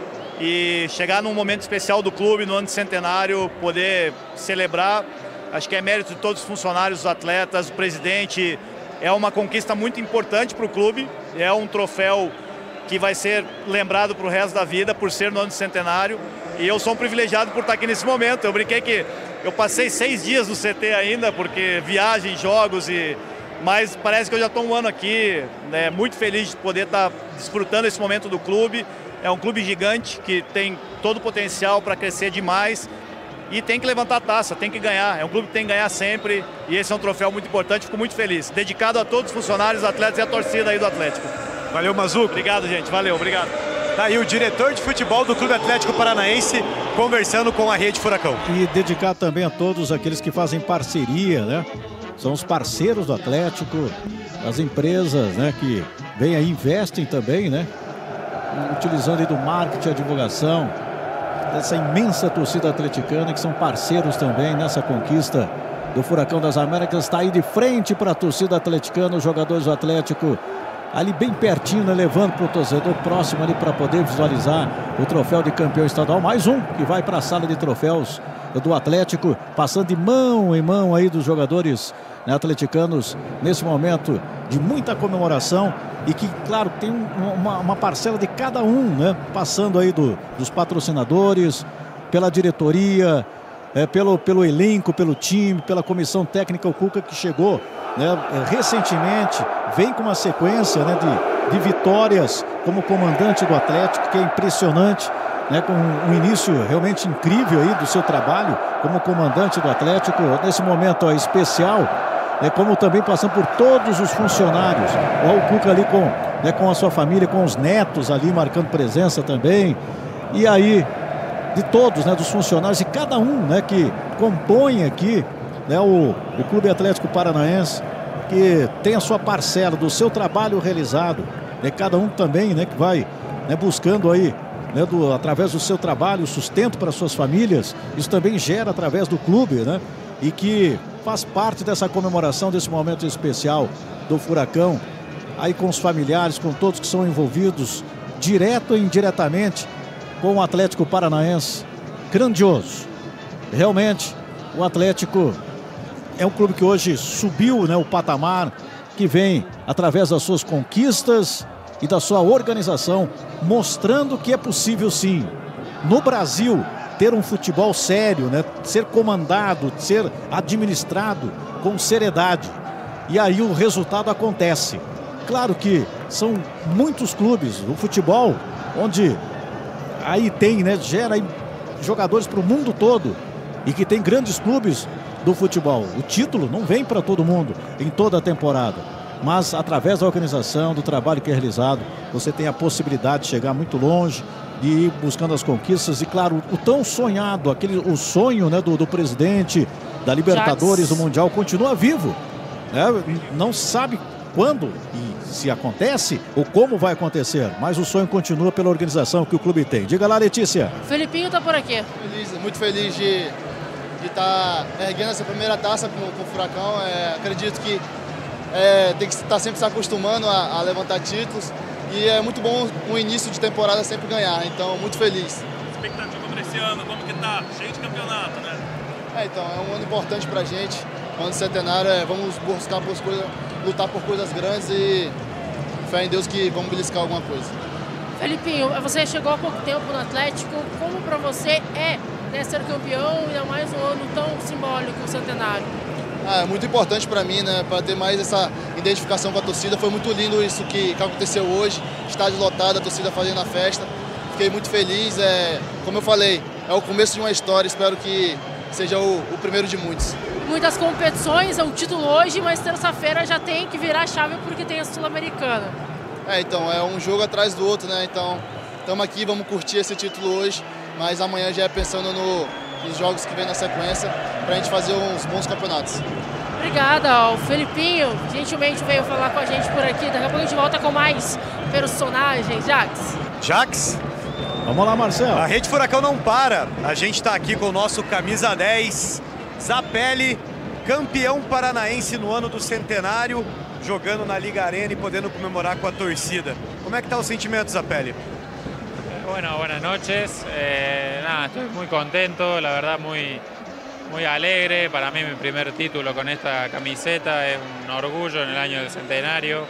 E chegar num momento especial do clube, no ano de centenário, poder celebrar, acho que é mérito de todos os funcionários, os atletas, o presidente. É uma conquista muito importante para o clube, é um troféu que vai ser lembrado para o resto da vida por ser no ano de centenário. E eu sou um privilegiado por estar aqui nesse momento. Eu brinquei que eu passei seis dias no C T ainda, porque viagem, jogos, e mas parece que eu já estou um ano aqui, né, muito feliz de poder estar desfrutando esse momento do clube. É um clube gigante que tem todo o potencial para crescer demais e tem que levantar a taça, tem que ganhar. É um clube que tem que ganhar sempre e esse é um troféu muito importante. Fico muito feliz. Dedicado a todos os funcionários, atletas e a torcida aí do Atlético. Valeu, Mazuco. Obrigado, gente. Valeu, obrigado. Tá aí o diretor de futebol do Clube Atlético Paranaense conversando com a Rede Furacão. E dedicar também a todos aqueles que fazem parceria, né? São os parceiros do Atlético, as empresas, né, que vêm aí, investem também, né? Utilizando aí do marketing, a divulgação dessa imensa torcida atleticana, que são parceiros também nessa conquista do Furacão das Américas. Está aí de frente para a torcida atleticana, os jogadores do Atlético ali bem pertinho, né, levando para o torcedor próximo ali para poder visualizar o troféu de campeão estadual. Mais um que vai para a sala de troféus do Atlético, passando de mão em mão aí dos jogadores, né, atleticanos nesse momento de muita comemoração. E que, claro, tem uma, uma parcela de cada um, né? Passando aí do, dos patrocinadores, pela diretoria, é, pelo, pelo elenco, pelo time, pela comissão técnica, o Cuca, que chegou, né, recentemente, vem com uma sequência, né, de, de vitórias como comandante do Atlético, que é impressionante, né, com um início realmente incrível aí do seu trabalho como comandante do Atlético, nesse momento ó, especial. É, como também passando por todos os funcionários. Olha o Cuca ali com, né, com a sua família, com os netos ali marcando presença também. E aí, de todos, né, dos funcionários, e cada um, né, que compõe aqui, né, o, o Clube Atlético Paranaense, que tem a sua parcela do seu trabalho realizado. Né, cada um também, né, que vai, né, buscando aí, né, do, através do seu trabalho, sustento para suas famílias. Isso também gera através do clube, né? E que faz parte dessa comemoração, desse momento especial do Furacão, aí com os familiares, com todos que são envolvidos, direto e indiretamente, com o Atlético Paranaense. Grandioso. Realmente, o Atlético é um clube que hoje subiu, né, o patamar, que vem através das suas conquistas e da sua organização, mostrando que é possível sim, no Brasil, ter um futebol sério, né, ser comandado, ser administrado com seriedade. E aí o resultado acontece. Claro que são muitos clubes, o futebol, onde aí tem, né, gera aí jogadores para o mundo todo e que tem grandes clubes do futebol. O título não vem para todo mundo em toda a temporada, mas através da organização, do trabalho que é realizado, você tem a possibilidade de chegar muito longe, de ir buscando as conquistas e, claro, o tão sonhado, aquele, o sonho, né, do, do presidente da Libertadores, do Mundial, continua vivo, né? Não sabe quando e se acontece ou como vai acontecer, mas o sonho continua pela organização que o clube tem. Diga lá, Letícia. Felipinho tá por aqui. Feliz, muito feliz de estar tá erguendo essa primeira taça com, com o Furacão. É, acredito que é, tem que estar tá sempre se acostumando a, a levantar títulos e é muito bom o início de temporada sempre ganhar, então muito feliz. Expectativa para esse ano, como que tá? Cheio de campeonato, né? É, então, é um ano importante pra gente, um ano centenário, é, vamos buscar por coisas, lutar por coisas grandes e fé em Deus que vamos beliscar alguma coisa. Felipinho, você chegou há pouco tempo no Atlético, como pra você é, né, ser campeão e ainda mais um ano tão simbólico, o centenário? Ah, é muito importante para mim, né, para ter mais essa identificação com a torcida. Foi muito lindo isso que, que aconteceu hoje, estádio lotado, a torcida fazendo a festa. Fiquei muito feliz, é, como eu falei, é o começo de uma história, espero que seja o, o primeiro de muitos. Muitas competições, é um título hoje, mas terça-feira já tem que virar a chave porque tem a Sul-Americana. É, então, é um jogo atrás do outro, né, então estamos aqui, vamos curtir esse título hoje, mas amanhã já é pensando no, nos jogos que vem na sequência, para a gente fazer uns bons campeonatos. Obrigada, o Felipinho gentilmente veio falar com a gente por aqui. Daqui a pouco a gente volta com mais personagens. Jax. Jax? Vamos lá, Marcelo. A Rede Furacão não para. A gente está aqui com o nosso camisa dez, Zappelli, campeão paranaense no ano do centenário, jogando na Liga Arena e podendo comemorar com a torcida. Como é que está o sentimento, Zappelli? Bueno, buenas noches. Eh, nada, estoy muy contento, la verdad muy... Muy alegre, para mí mi primer título con esta camiseta, es un orgullo en el año del centenario.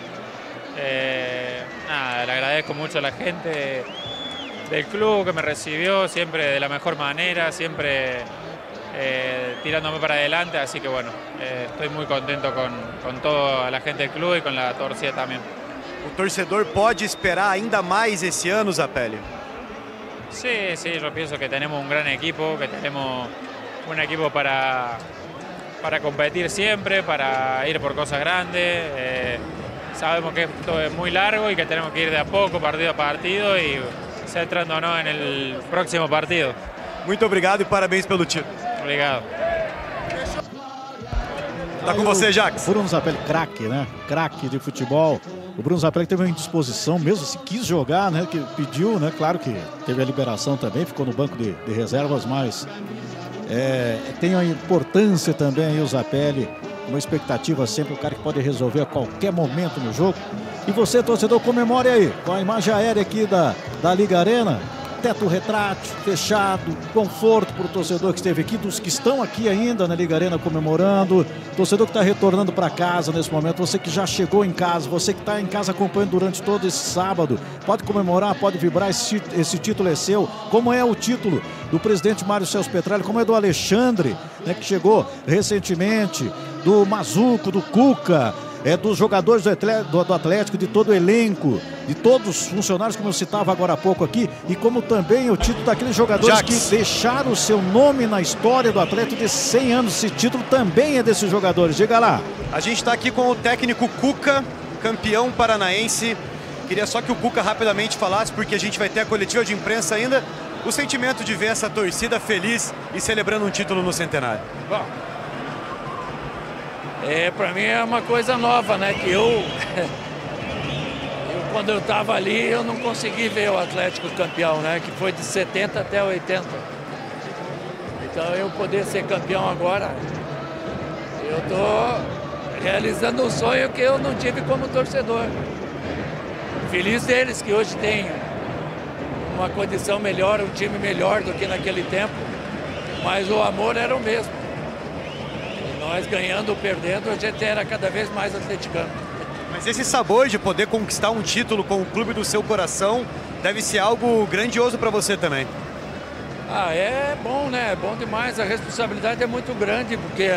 Eh, nada, le agradezco mucho a la gente del club que me recibió siempre de la mejor manera, siempre eh, tirándome para adelante, así que bueno, eh, estoy muy contento con, con toda la gente del club y con la torcida también. O torcedor pode esperar ainda mais esse ano, Zappelli? Sí, sí, yo pienso que tenemos un gran equipo, que tenemos un equipo para, para competir siempre, para ir por cosas grandes. Eh, sabemos que esto es muy largo y que tenemos que ir de a poco, partido a partido, y centrándonos en el próximo partido. Muito obrigado e parabéns pelo título. Obrigado. Tá com você, Jax. Bruno Zappelli, craque, né? Craque de futebol. O Bruno Zappelli teve uma indisposição, mesmo se quis jogar, né? Que pediu, né? Claro que teve a liberação também, ficou no banco de, de reservas, mas é, tem a importância também aí o Zappelli, uma expectativa sempre, o cara que pode resolver a qualquer momento no jogo. E você, torcedor, comemore aí, com a imagem aérea aqui da, da Liga Arena. Teto retrátil, fechado, conforto para o torcedor que esteve aqui, dos que estão aqui ainda na Liga Arena comemorando, torcedor que está retornando para casa nesse momento, você que já chegou em casa, você que está em casa acompanhando durante todo esse sábado, pode comemorar, pode vibrar, esse, esse título é seu, como é o título do presidente Mário Celso Petralha, como é do Alexandre, né, que chegou recentemente, do Mazuco, do Cuca, é dos jogadores do Atlético, de todo o elenco, de todos os funcionários, como eu citava agora há pouco aqui, e como também o título daqueles jogadores Jax. que deixaram o seu nome na história do Atlético de cem anos. Esse título também é desses jogadores. Diga lá. A gente está aqui com o técnico Cuca, campeão paranaense. Queria só que o Cuca rapidamente falasse, porque a gente vai ter a coletiva de imprensa ainda, o sentimento de ver essa torcida feliz e celebrando um título no centenário. Bom, é, para mim é uma coisa nova, né? Que eu, eu quando eu estava ali, eu não consegui ver o Atlético campeão, né? Que foi de setenta até oitenta. Então eu poder ser campeão agora, eu tô realizando um sonho que eu não tive como torcedor. Feliz deles que hoje têm uma condição melhor, um time melhor do que naquele tempo, mas o amor era o mesmo. E nós ganhando ou perdendo, a gente era cada vez mais atleticano. Mas esse sabor de poder conquistar um título com o clube do seu coração deve ser algo grandioso para você também. Ah, é bom, né? É bom demais. A responsabilidade é muito grande, porque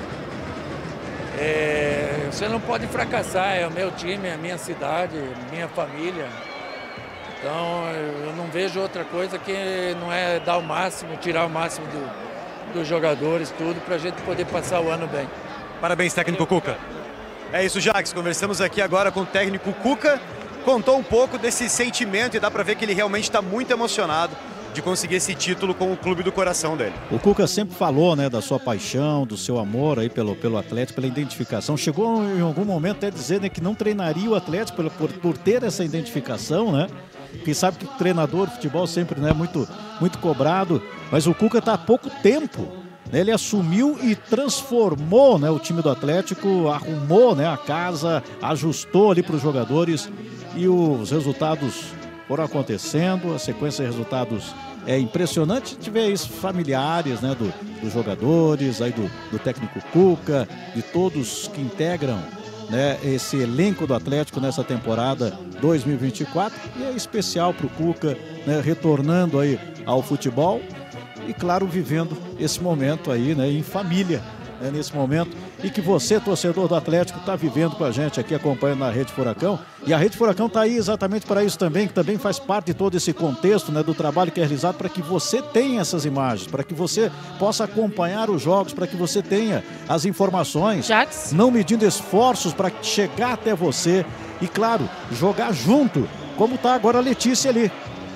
é, você não pode fracassar. É o meu time, é a minha cidade, minha família. Então, eu não vejo outra coisa que não é dar o máximo, tirar o máximo do, dos jogadores, tudo, para a gente poder passar o ano bem. Parabéns, técnico Cuca. É isso, Jacques. Conversamos aqui agora com o técnico Cuca. Contou um pouco desse sentimento e dá para ver que ele realmente está muito emocionado de conseguir esse título com o clube do coração dele. O Cuca sempre falou, né, da sua paixão, do seu amor aí pelo, pelo Atlético, pela identificação. Chegou em algum momento até dizer, né, que não treinaria o Atlético por, por, por ter essa identificação, né? Quem sabe que o treinador de futebol sempre, né, muito, muito cobrado, mas o Cuca está há pouco tempo. Ele assumiu e transformou, né, o time do Atlético, arrumou, né, a casa, ajustou ali para os jogadores e os resultados foram acontecendo, a sequência de resultados é impressionante. A gente vê isso, familiares, né, do, dos jogadores, aí do, do técnico Cuca, de todos que integram, né, esse elenco do Atlético nessa temporada dois mil e vinte e quatro, e é especial para o Cuca, né, retornando aí ao futebol e, claro, vivendo esse momento aí, né, em família, né, nesse momento, e que você, torcedor do Atlético, está vivendo com a gente aqui, acompanhando na Rede Furacão. E a Rede Furacão está aí exatamente para isso também, que também faz parte de todo esse contexto, né, do trabalho que é realizado para que você tenha essas imagens, para que você possa acompanhar os jogos, para que você tenha as informações, Jacques, não medindo esforços para chegar até você e, claro, jogar junto, como está agora a Letícia ali.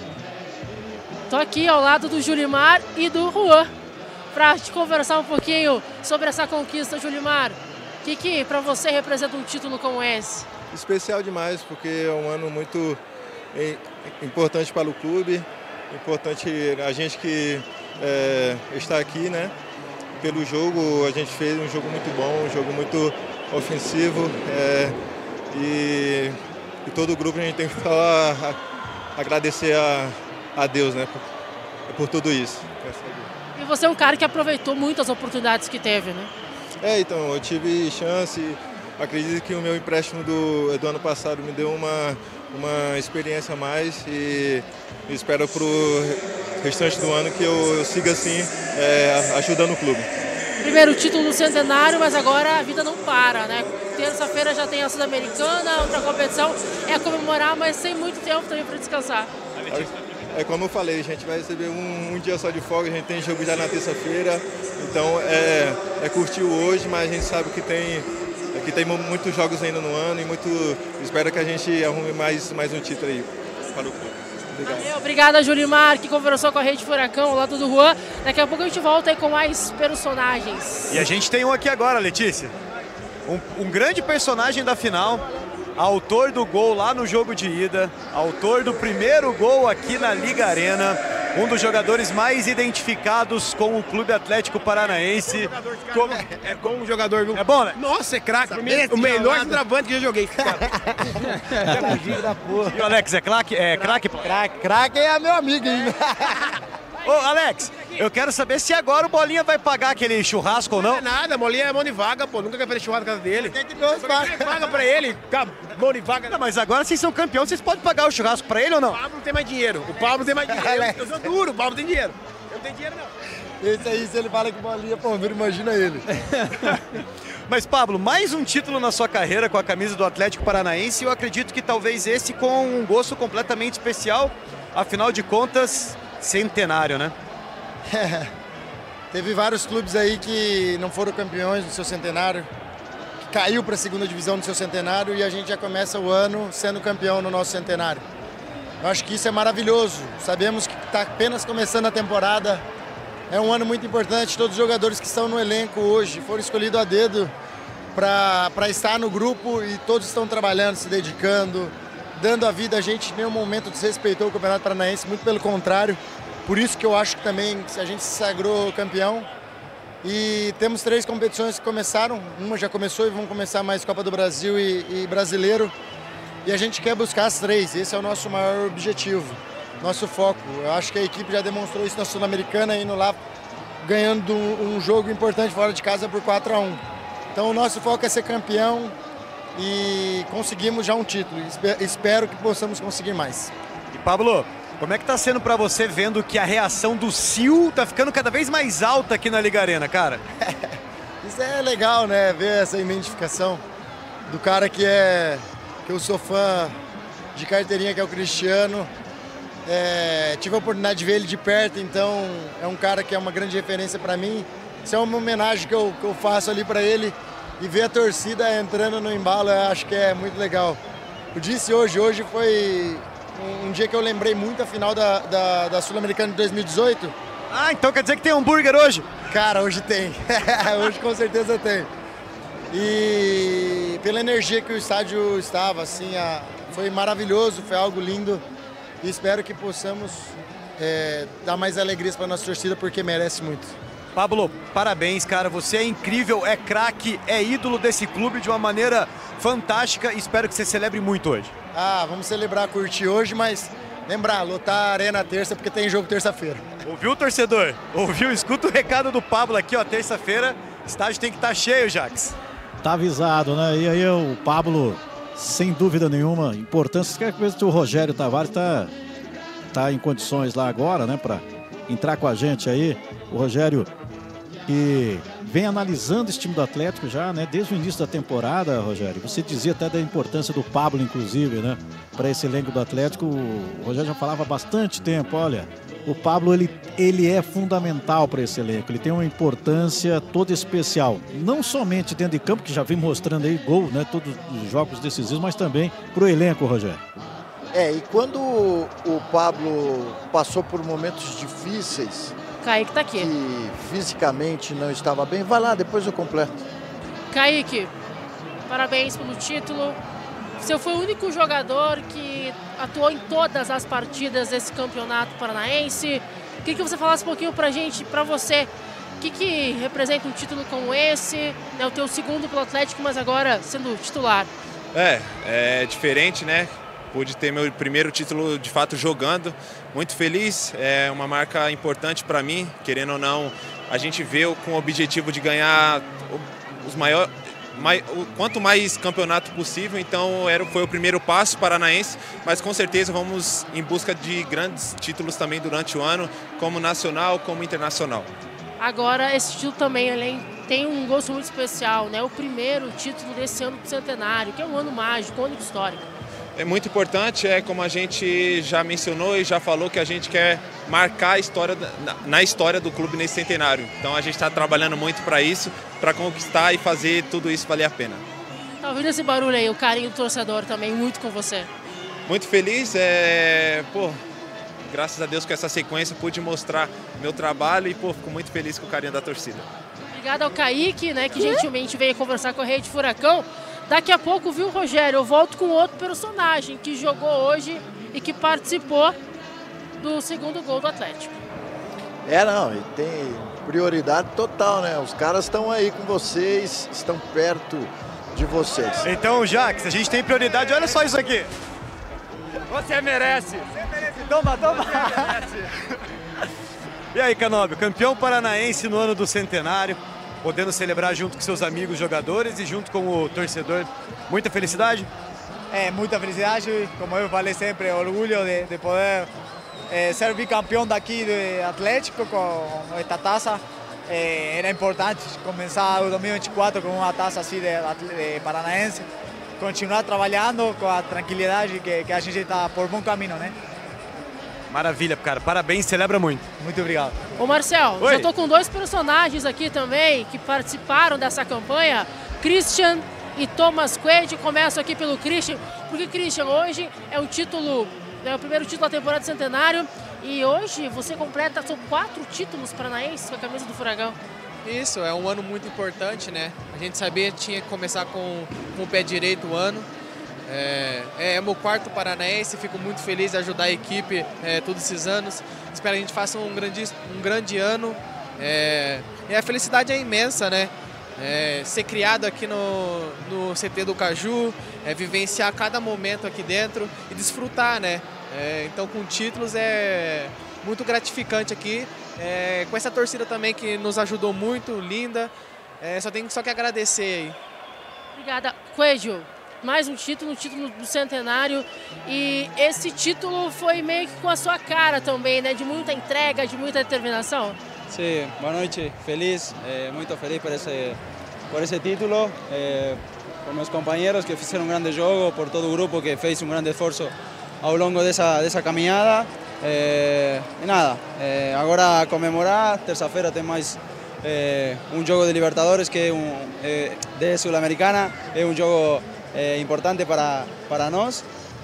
Tô aqui ao lado do Julimar e do Juan para te conversar um pouquinho sobre essa conquista, Julimar. O que, que para você representa um título como esse? Especial demais, porque é um ano muito importante para o clube, importante a gente que é, está aqui, né? Pelo jogo, a gente fez um jogo muito bom, um jogo muito ofensivo, é, e, e todo o grupo a gente tem que falar, a, agradecer a, a Deus, né? Por, por tudo isso. E você é um cara que aproveitou muitas oportunidades que teve, né? É, então, eu tive chance, acredito que o meu empréstimo do, do ano passado me deu uma, uma experiência a mais e espero para o restante do ano que eu, eu siga assim, é, ajudando o clube. Primeiro título do centenário, mas agora a vida não para, né? Terça-feira já tem a Sul-Americana, outra competição, é comemorar, mas sem muito tempo também para descansar. É como eu falei, a gente vai receber um, um dia só de folga, a gente tem jogo já na terça-feira, então é, é curtir o hoje, mas a gente sabe que tem, que tem muitos jogos ainda no ano e muito, espero que a gente arrume mais, mais um título aí para o clube. Obrigado. Valeu, obrigada, Julimar, que conversou com a Rede Furacão ao lado do Juan. Daqui a pouco a gente volta aí com mais personagens. E a gente tem um aqui agora, Letícia. Um, um grande personagem da final. Autor do gol lá no jogo de ida, autor do primeiro gol aqui na Liga Arena, um dos jogadores mais identificados com o Clube Atlético Paranaense. Como, é bom um jogador, viu? É bom, né? Nossa, é craque. O melhor centroavante que eu já joguei. E o Alex, é craque? É craque? Craque, craque é meu amigo ainda. Ô, Alex, eu quero saber se agora o Bolinha vai pagar aquele churrasco ou não. Não é nada, Bolinha é mão de vaga, pô. Nunca quer fazer churrasco na casa dele. Tem que ter vaga pra ele, mão de vaga. Não, mas agora vocês são campeões, vocês podem pagar o churrasco pra ele ou não? O Pablo tem mais dinheiro. O Pablo tem mais dinheiro. Eu, eu sou duro, o Pablo tem dinheiro. Eu não tenho dinheiro, não. Esse aí, se ele fala que Bolinha, pô, imagina ele. Mas, Pablo, mais um título na sua carreira com a camisa do Atlético Paranaense. Eu acredito que talvez esse com um gosto completamente especial. Afinal de contas, centenário, né? É, teve vários clubes aí que não foram campeões no seu centenário, que caiu para a segunda divisão no seu centenário e a gente já começa o ano sendo campeão no nosso centenário. Eu acho que isso é maravilhoso. Sabemos que está apenas começando a temporada. É um ano muito importante. Todos os jogadores que estão no elenco hoje foram escolhidos a dedo para estar no grupo e todos estão trabalhando, se dedicando, dando a vida. A gente em nenhum momento desrespeitou o Campeonato Paranaense, muito pelo contrário. Por isso que eu acho que também, se a gente se sagrou campeão, E temos três competições que começaram, uma já começou e vão começar mais Copa do Brasil e, e Brasileiro. E a gente quer buscar as três, esse é o nosso maior objetivo, nosso foco. Eu acho que a equipe já demonstrou isso na Sul-Americana, indo lá, ganhando um jogo importante fora de casa por quatro a um. Então o nosso foco é ser campeão e conseguimos já um título. Espero que possamos conseguir mais. E Pablo, como é que tá sendo para você vendo que a reação do Sil tá ficando cada vez mais alta aqui na Liga Arena, cara? Isso é legal, né? Ver essa identificação do cara que é... que eu sou fã de carteirinha, que é o Cristiano. É, tive a oportunidade de ver ele de perto, então é um cara que é uma grande referência para mim. Isso é uma homenagem que eu, que eu faço ali para ele. E ver a torcida entrando no embalo, eu acho que é muito legal. Eu disse hoje, hoje foi um dia que eu lembrei muito a final da, da, da Sul-Americana de dois mil e dezoito. Ah, então quer dizer que tem hambúrguer hoje? Cara, hoje tem. Hoje com certeza tem. E pela energia que o estádio estava, assim, a, foi maravilhoso, foi algo lindo. E espero que possamos é, dar mais alegrias para a nossa torcida, porque merece muito. Pablo, parabéns, cara. Você é incrível, é craque, é ídolo desse clube de uma maneira fantástica. Espero que você celebre muito hoje. Ah, vamos celebrar, curtir hoje, mas lembrar, lotar a arena terça, porque tem jogo terça-feira. Ouviu, torcedor? Ouviu? Escuta o recado do Pablo aqui, ó. Terça-feira, estádio tem que estar cheio, Jax. Tá avisado, né? E aí o Pablo, sem dúvida nenhuma, importância. Quer que o Rogério Tavares tá, tá em condições lá agora, né? Para entrar com a gente aí. O Rogério que vem analisando esse time do Atlético já, né? Desde o início da temporada, Rogério. Você dizia até da importância do Pablo, inclusive, né? Para esse elenco do Atlético. O Rogério já falava há bastante tempo, olha... O Pablo, ele, ele é fundamental para esse elenco, ele tem uma importância toda especial, não somente dentro de campo, que já vem mostrando aí gol, né, todos os jogos decisivos, mas também para o elenco, Rogério. É, e quando o Pablo passou por momentos difíceis, Kaique tá aqui. Que fisicamente não estava bem, vai lá, depois eu completo. Kaique, parabéns pelo título. Você foi o único jogador que atuou em todas as partidas desse campeonato paranaense. Queria que você falasse um pouquinho pra gente, pra você, o que, que representa um título como esse, né, o teu segundo pelo Atlético, mas agora sendo titular. É, é diferente, né? Pude ter meu primeiro título de fato jogando. Muito feliz, é uma marca importante para mim, querendo ou não, a gente veio com o objetivo de ganhar os maiores... Mais, quanto mais campeonato possível, então era, foi o primeiro passo paranaense, mas com certeza vamos em busca de grandes títulos também durante o ano, como nacional, como internacional. Agora esse título também ele tem um gosto muito especial, né? O primeiro título desse ano do Centenário, que é um ano mágico, um ano histórico. É muito importante, é como a gente já mencionou e já falou, que a gente quer marcar a história na, na história do clube nesse centenário. Então a gente está trabalhando muito para isso, para conquistar e fazer tudo isso valer a pena. Tá ouvindo esse barulho aí, o carinho do torcedor também, muito com você. Muito feliz, é, pô, graças a Deus com essa sequência pude mostrar meu trabalho e pô, fico muito feliz com o carinho da torcida. Obrigado ao Kaique, né, que gentilmente veio conversar com a Rede Furacão. Daqui a pouco, viu, Rogério, eu volto com outro personagem que jogou hoje e que participou do segundo gol do Atlético. É, não, e tem prioridade total, né? Os caras estão aí com vocês, estão perto de vocês. Então, Jax, a gente tem prioridade, olha só isso aqui. Você merece. Você merece, toma, toma. E aí, Canóbio, campeão paranaense no ano do centenário, podendo celebrar junto com seus amigos jogadores e junto com o torcedor. Muita felicidade? É, muita felicidade. Como eu falei sempre, orgulho de, de poder é, ser bicampeão daqui do Atlético com esta taça. É, era importante começar o dois mil e vinte e quatro com uma taça assim de, de paranaense. Continuar trabalhando com a tranquilidade que, que a gente está por bom caminho, né? Maravilha, cara. Parabéns, celebra muito. Muito obrigado. Ô Marcel, Oi. já tô com dois personagens aqui também que participaram dessa campanha, Christian e Thomas Quaid. Começo aqui pelo Christian, porque Christian, hoje é o título, é o primeiro título da temporada do Centenário e hoje você completa, são quatro títulos paranaenses com a camisa do Furacão. Isso, é um ano muito importante, né? A gente sabia que tinha que começar com, com o pé direito o ano. É, é meu quarto paranaense, fico muito feliz de ajudar a equipe é, todos esses anos. Espero que a gente faça um grande, um grande ano É, e a felicidade é imensa, né? É, ser criado aqui no, no C T do Caju, é, vivenciar cada momento aqui dentro e desfrutar, né? É, então com títulos é muito gratificante aqui, é, com essa torcida também que nos ajudou muito, linda, é, só tenho só que agradecer aí. Obrigada. Coelho, mais um título, um título do centenário, e esse título foi meio que com a sua cara também, né? De muita entrega, de muita determinação. Sí, boa noite, feliz, eh, muito feliz por esse, por esse título, eh, por meus companheiros que fizeram um grande jogo, por todo o grupo que fez um grande esforço ao longo dessa, dessa caminhada. Eh, e nada, eh, agora comemorar, terça-feira tem mais eh, um jogo de Libertadores, que é um, eh, de Sul-Americana, é um jogo eh, importante para, para nós.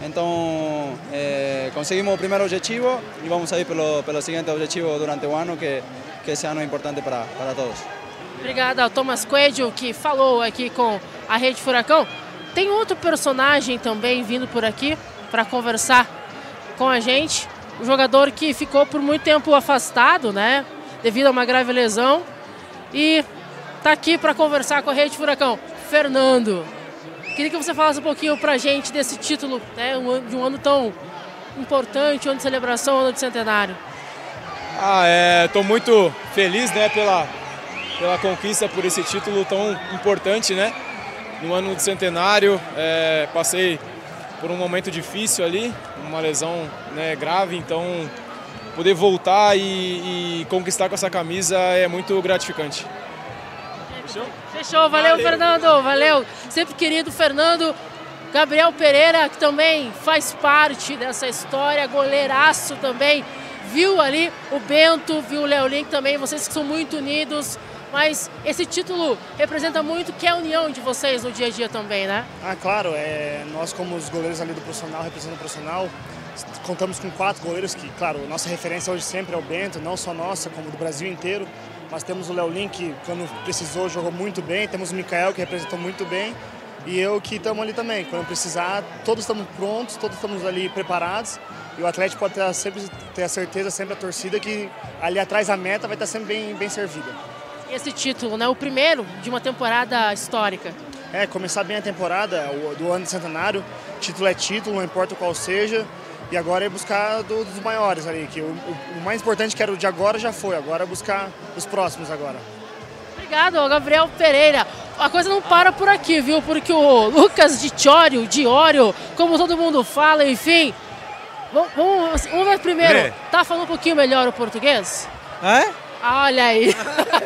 Então, eh, conseguimos o primeiro objetivo e vamos a ir pelo, pelo seguinte objetivo durante o ano, que, que esse ano é importante para, para todos. Obrigada ao Thomas Coelho, que falou aqui com a Rede Furacão. Tem outro personagem também vindo por aqui para conversar com a gente. Um jogador que ficou por muito tempo afastado, né, devido a uma grave lesão. E está aqui para conversar com a Rede Furacão. Fernando. Queria que você falasse um pouquinho pra gente desse título, né, de um ano tão importante, ano de celebração, ano de centenário. Ah, é, tô muito feliz, né, pela, pela conquista, por esse título tão importante, né, no ano de centenário. É, passei por um momento difícil ali, uma lesão, né, grave, então poder voltar e, e conquistar com essa camisa é muito gratificante. Fechou? Fechou, valeu, valeu, Fernando, valeu. Sempre querido Fernando. Gabriel Pereira, que também faz parte dessa história, goleiraço também. Viu ali o Bento, viu o Léo Link também, vocês que são muito unidos. Mas esse título representa muito que é a união de vocês no dia a dia também, né? Ah, claro, é, nós como os goleiros ali do profissional, representando o profissional, contamos com quatro goleiros que, claro, nossa referência hoje sempre é o Bento, não só nossa, como do Brasil inteiro. Mas temos o Léo Link, que quando precisou jogou muito bem, temos o Mikael, que representou muito bem, e eu que estamos ali também. Quando precisar, todos estamos prontos, todos estamos ali preparados, e o Atlético pode ter, sempre, ter a certeza, sempre a torcida, que ali atrás da meta vai estar sempre bem, bem servida. E esse título, né, o primeiro de uma temporada histórica? É, começar bem a temporada o, do ano de centenário, título é título, não importa qual seja. E agora é buscar do, dos maiores ali, que o, o, o mais importante que era o de agora já foi, agora é buscar os próximos agora. Obrigado, Gabriel Pereira. A coisa não para por aqui, viu? Porque o Lucas de Chório, de Ório, como todo mundo fala, enfim. Vamos, vamos, vamos ver primeiro, é. Tá falando um pouquinho melhor o português? É? Olha aí.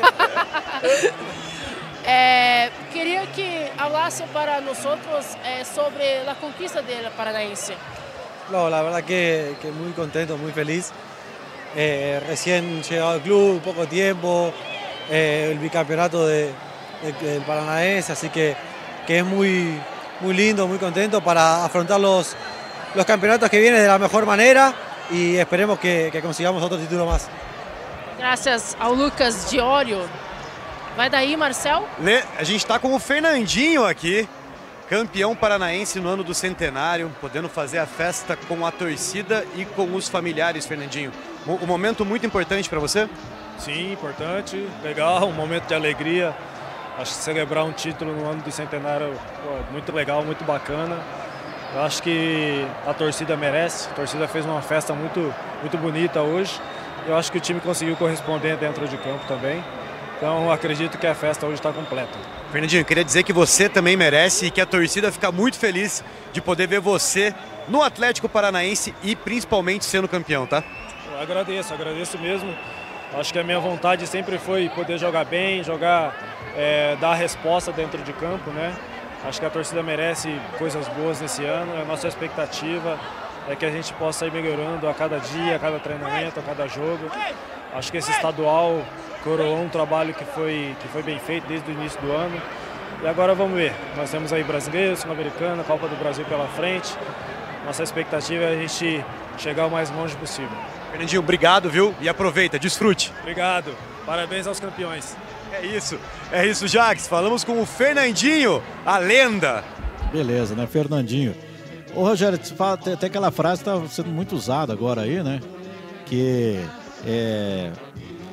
É, queria que falasse para nós é, sobre a conquista dele paranaense. No, la verdad que, que muy contento, muy feliz. Eh, recién llegado al club, poco tiempo, eh, el bicampeonato de, de, del Paranaense, así que, que es muy, muy lindo, muy contento para afrontar los, los campeonatos que vienen de la mejor manera y esperemos que, que consigamos otro título más. Graças ao Lucas de Ório. Vai daí, Marcel? Lê, a gente está com o Fernandinho aqui. Campeão paranaense no ano do centenário, podendo fazer a festa com a torcida e com os familiares, Fernandinho. Um momento muito importante para você? Sim, importante, legal, um momento de alegria. Acho que celebrar um título no ano do centenário, pô, muito legal, muito bacana. Eu acho que a torcida merece, a torcida fez uma festa muito, muito bonita hoje. Eu acho que o time conseguiu corresponder dentro de campo também. Então, acredito que a festa hoje está completa. Fernandinho, queria dizer que você também merece e que a torcida fica muito feliz de poder ver você no Atlético Paranaense e principalmente sendo campeão, tá? Eu agradeço, agradeço mesmo. Acho que a minha vontade sempre foi poder jogar bem, jogar, é, dar a resposta dentro de campo, né? Acho que a torcida merece coisas boas nesse ano. A nossa expectativa é que a gente possa ir melhorando a cada dia, a cada treinamento, a cada jogo. Acho que esse estadual coroou um trabalho que foi, que foi bem feito desde o início do ano. E agora vamos ver. Nós temos aí Brasileiro, Sul-Americana, Copa do Brasil pela frente. Nossa expectativa é a gente chegar o mais longe possível. Fernandinho, obrigado, viu? E aproveita, desfrute. Obrigado. Parabéns aos campeões. É isso. É isso, Jax. Falamos com o Fernandinho, a lenda. Beleza, né, Fernandinho? Ô, Rogério, tem aquela frase que está sendo muito usada agora aí, né? Que é...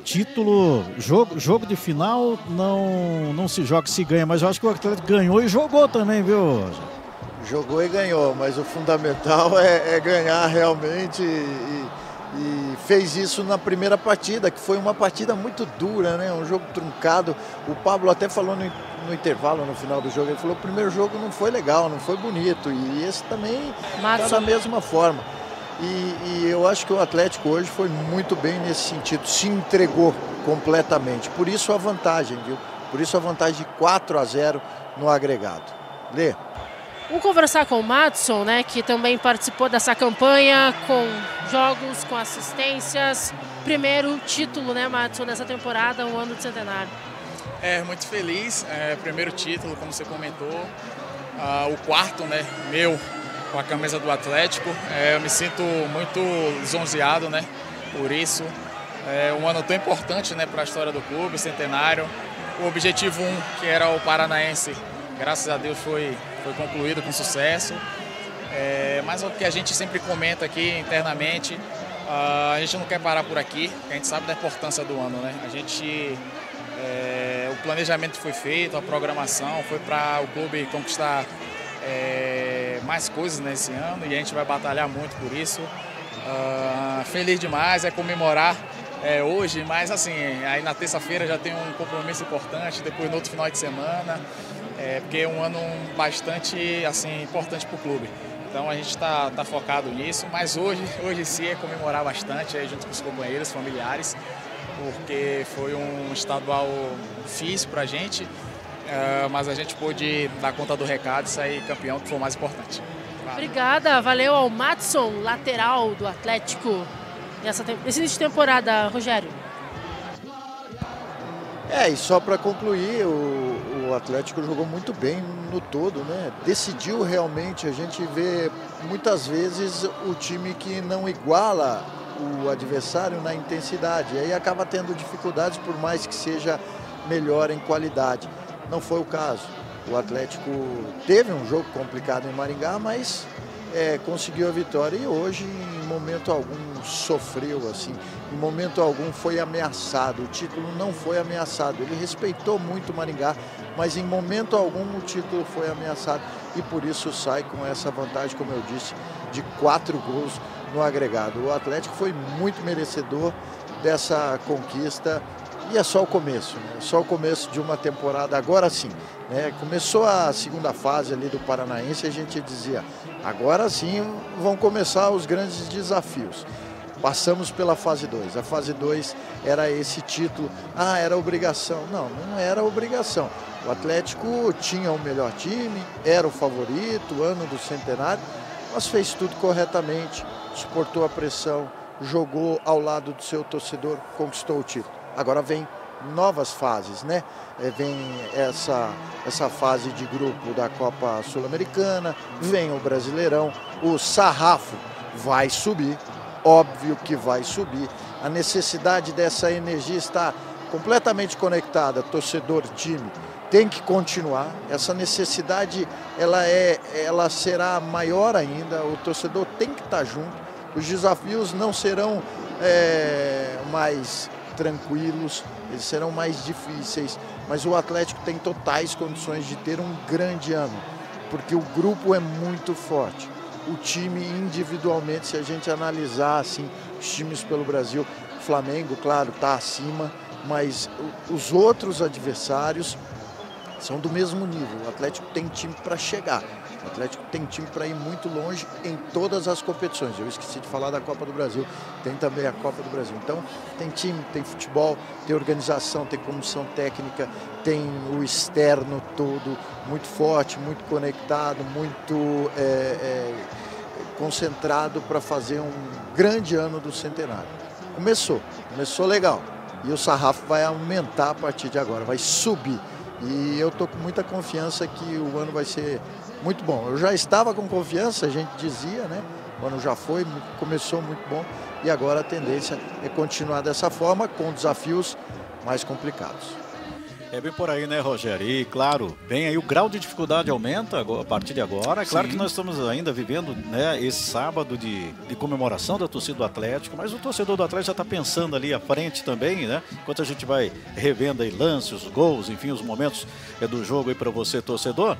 título, jogo, jogo de final não, não se joga, se ganha, mas eu acho que o Atlético ganhou e jogou também, viu? Jogou e ganhou, mas o fundamental é, é ganhar realmente e, e fez isso na primeira partida, que foi uma partida muito dura, né? Um jogo truncado. O Pablo até falou no, no intervalo, no final do jogo, ele falou que o primeiro jogo não foi legal, não foi bonito, e esse também está da mesma forma. E, e eu acho que o Atlético hoje foi muito bem nesse sentido, se entregou completamente. Por isso a vantagem, viu? Por isso a vantagem de quatro a zero no agregado. Lê. Vamos conversar com o Madson, né, que também participou dessa campanha, com jogos, com assistências. Primeiro título, né, Madson, nessa temporada, um ano de centenário. É, muito feliz. É, primeiro título, como você comentou. Ah, o quarto, né, meu, com a camisa do Atlético. É, eu me sinto muito lisonjeado, né, por isso. É um ano tão importante, né, para a história do clube, centenário. O objetivo um, que era o Paranaense, graças a Deus foi, foi concluído com sucesso. É, mas o que a gente sempre comenta aqui internamente, uh, a gente não quer parar por aqui, a gente sabe da importância do ano, né? A gente, é, o planejamento foi feito, a programação foi para o clube conquistar é, mais coisas nesse ano e a gente vai batalhar muito por isso. Uh, feliz demais, é comemorar é, hoje, mas assim, aí na terça-feira já tem um compromisso importante, depois no outro final de semana. É, porque é um ano bastante assim, importante para o clube. Então a gente está tá focado nisso, mas hoje, hoje sim é comemorar bastante aí, junto com os companheiros, familiares, porque foi um estadual difícil para a gente, uh, mas a gente pôde dar conta do recado e sair campeão, que foi o mais importante. Claro. Obrigada, valeu ao Madson, lateral do Atlético, nessa, nesse início de temporada, Rogério. É, e só para concluir, o, o Atlético jogou muito bem no todo, né? Decidiu realmente, a gente vê muitas vezes o time que não iguala o adversário na intensidade, e aí acaba tendo dificuldades por mais que seja melhor em qualidade. Não foi o caso. O Atlético teve um jogo complicado em Maringá, mas é, conseguiu a vitória e hoje, em momento algum, sofreu assim. Em momento algum foi ameaçado, o título não foi ameaçado, ele respeitou muito o Maringá, mas em momento algum o título foi ameaçado e por isso sai com essa vantagem, como eu disse, de quatro gols no agregado. O Atlético foi muito merecedor dessa conquista e é só o começo, né? Só o começo de uma temporada, agora sim, né? Começou a segunda fase ali do Paranaense e a gente dizia, agora sim vão começar os grandes desafios. Passamos pela fase dois. A fase dois era esse título. Ah, era obrigação. Não, não era obrigação. O Atlético tinha o melhor time, era o favorito, ano do centenário, mas fez tudo corretamente, suportou a pressão, jogou ao lado do seu torcedor, conquistou o título. Agora vem novas fases, né? Vem essa, essa fase de grupo da Copa Sul-Americana, vem o Brasileirão, o sarrafo vai subir. Óbvio que vai subir. A necessidade dessa energia está completamente conectada, torcedor, time, tem que continuar. Essa necessidade ela, é, ela será maior ainda, o torcedor tem que estar junto. Os desafios não serão é, mais tranquilos, eles serão mais difíceis, mas o Atlético tem totais condições de ter um grande ano, porque o grupo é muito forte. O time individualmente, se a gente analisar assim, os times pelo Brasil, o Flamengo, claro, está acima, mas os outros adversários são do mesmo nível. O Atlético tem time para chegar, o Atlético tem time para ir muito longe em todas as competições. Eu esqueci de falar da Copa do Brasil, tem também a Copa do Brasil. Então tem time, tem futebol, tem organização, tem comissão técnica, tem o externo todo muito forte, muito conectado, muito é, é, concentrado para fazer um grande ano do centenário. Começou, começou legal. E o sarrafo vai aumentar a partir de agora, vai subir. E eu estou com muita confiança que o ano vai ser muito bom. Eu já estava com confiança, a gente dizia, né? O ano já foi, começou muito bom. E agora a tendência é continuar dessa forma, com desafios mais complicados. É bem por aí, né, Rogério? E, claro, bem aí o grau de dificuldade aumenta a partir de agora. É claro Sim. que nós estamos ainda vivendo, né, esse sábado de, de comemoração da torcida do Atlético, mas o torcedor do Atlético já está pensando ali à frente também, né? Enquanto a gente vai revendo aí lances, os gols, enfim, os momentos é, do jogo aí para você, torcedor.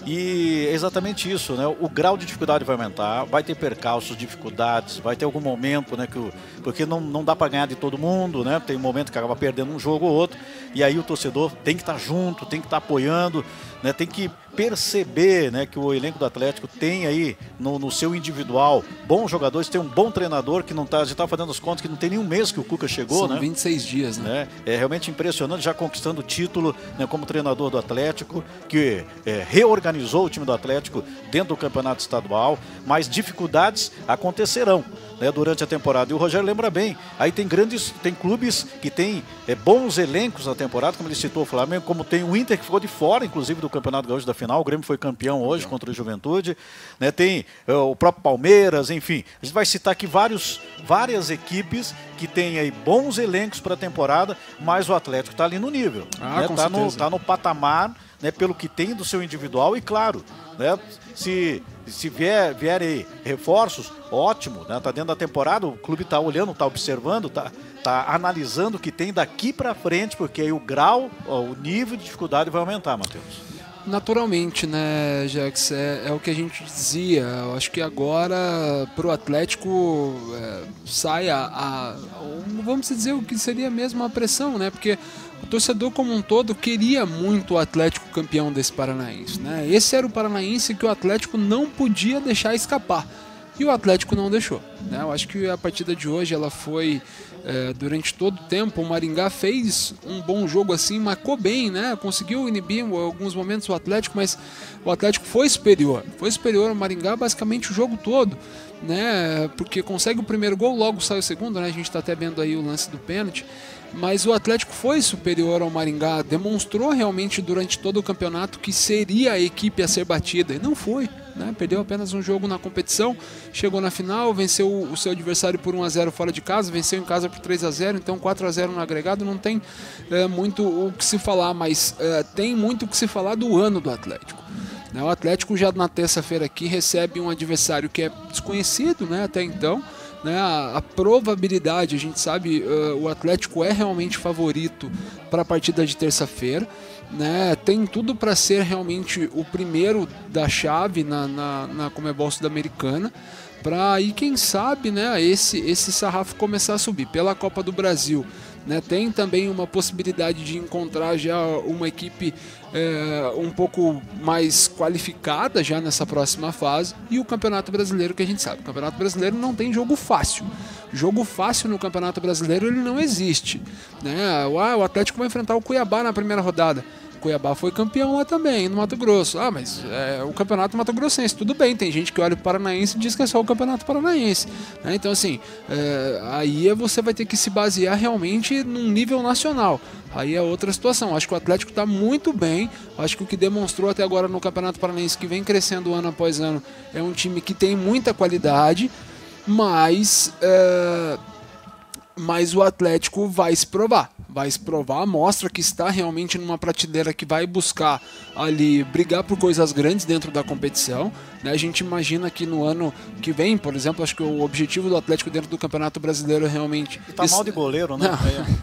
E é exatamente isso, né? O grau de dificuldade vai aumentar, vai ter percalços, dificuldades, vai ter algum momento, né? Que o, porque não, não dá para ganhar de todo mundo, né? Tem um momento que acaba perdendo um jogo ou outro, e aí o torcedor tem que estar junto, tem que estar apoiando, né? Tem que perceber, né, que o elenco do Atlético tem aí no, no seu individual bons jogadores, tem um bom treinador que não está, a gente está fazendo as contas que não tem nenhum mês que o Cuca chegou, São né? vinte e seis dias, né? É, é realmente impressionante, já conquistando o título, né, como treinador do Atlético, que é, reorganizou o time do Atlético dentro do campeonato estadual, mas dificuldades acontecerão, né, durante a temporada. E o Rogério lembra bem, aí tem grandes, tem clubes que tem é, bons elencos na temporada, como ele citou o Flamengo, como tem o Inter que ficou de fora, inclusive, do Campeonato Gaúcho da final, o Grêmio foi campeão hoje contra o Juventude, né, tem é, o próprio Palmeiras, enfim, a gente vai citar aqui vários, várias equipes que tem aí bons elencos para a temporada, mas o Atlético está ali no nível, ah, né, com tá, no, certeza. tá no patamar, né, pelo que tem do seu individual e claro, né, se, se vier, vier aí reforços, ótimo, né, tá dentro da temporada, o clube tá olhando, tá observando, tá, tá analisando o que tem daqui para frente, porque aí o grau, ó, o nível de dificuldade vai aumentar, Matheus. Naturalmente, né, Jax, é, é o que a gente dizia. Eu acho que agora pro Atlético é, sai a, a, vamos dizer o que seria mesmo a pressão, né? Porque o torcedor como um todo queria muito o Atlético campeão desse Paranaense, né? Esse era o Paranaense que o Atlético não podia deixar escapar. E o Atlético não deixou, né? Eu acho que a partida de hoje ela foi é, durante todo o tempo. O Maringá fez um bom jogo assim, marcou bem, né? Conseguiu inibir em alguns momentos o Atlético, mas o Atlético foi superior, foi superior ao Maringá basicamente o jogo todo, né? Porque consegue o primeiro gol, logo sai o segundo, né? A gente está até vendo aí o lance do pênalti. Mas o Atlético foi superior ao Maringá, demonstrou realmente durante todo o campeonato que seria a equipe a ser batida, e não foi, né? Perdeu apenas um jogo na competição, chegou na final, venceu o seu adversário por um a zero fora de casa, venceu em casa por três a zero, então quatro a zero no agregado, não tem é, muito o que se falar, mas é, tem muito o que se falar do ano do Atlético. O Atlético já na terça-feira aqui recebe um adversário que é desconhecido, né, até então, né, a, a probabilidade, a gente sabe, uh, o Atlético é realmente favorito para a partida de terça-feira, né, tem tudo para ser realmente o primeiro da chave na, na, na Conmebol Sul-Americana, para aí quem sabe, né, esse, esse sarrafo começar a subir pela Copa do Brasil. Né, tem também uma possibilidade de encontrar já uma equipe é, um pouco mais qualificada já nessa próxima fase, e o Campeonato Brasileiro, que a gente sabe, o Campeonato Brasileiro não tem jogo fácil. Jogo fácil no Campeonato Brasileiro ele não existe, né? O Atlético vai enfrentar o Cuiabá na primeira rodada. Cuiabá foi campeão lá também, no Mato Grosso. Ah, mas é o Campeonato Mato Grossense, tudo bem, tem gente que olha o Paranaense e diz que é só o Campeonato Paranaense, né? Então assim, é, aí você vai ter que se basear realmente num nível nacional, aí é outra situação. Acho que o Atlético está muito bem, acho que o que demonstrou até agora no Campeonato Paranaense, que vem crescendo ano após ano, é um time que tem muita qualidade, mas, é, mas o Atlético vai se provar. Vai se provar, mostra que está realmente numa prateleira que vai buscar ali brigar por coisas grandes dentro da competição, né? A gente imagina que no ano que vem, por exemplo, acho que o objetivo do Atlético dentro do Campeonato Brasileiro realmente... E tá mal de goleiro, né?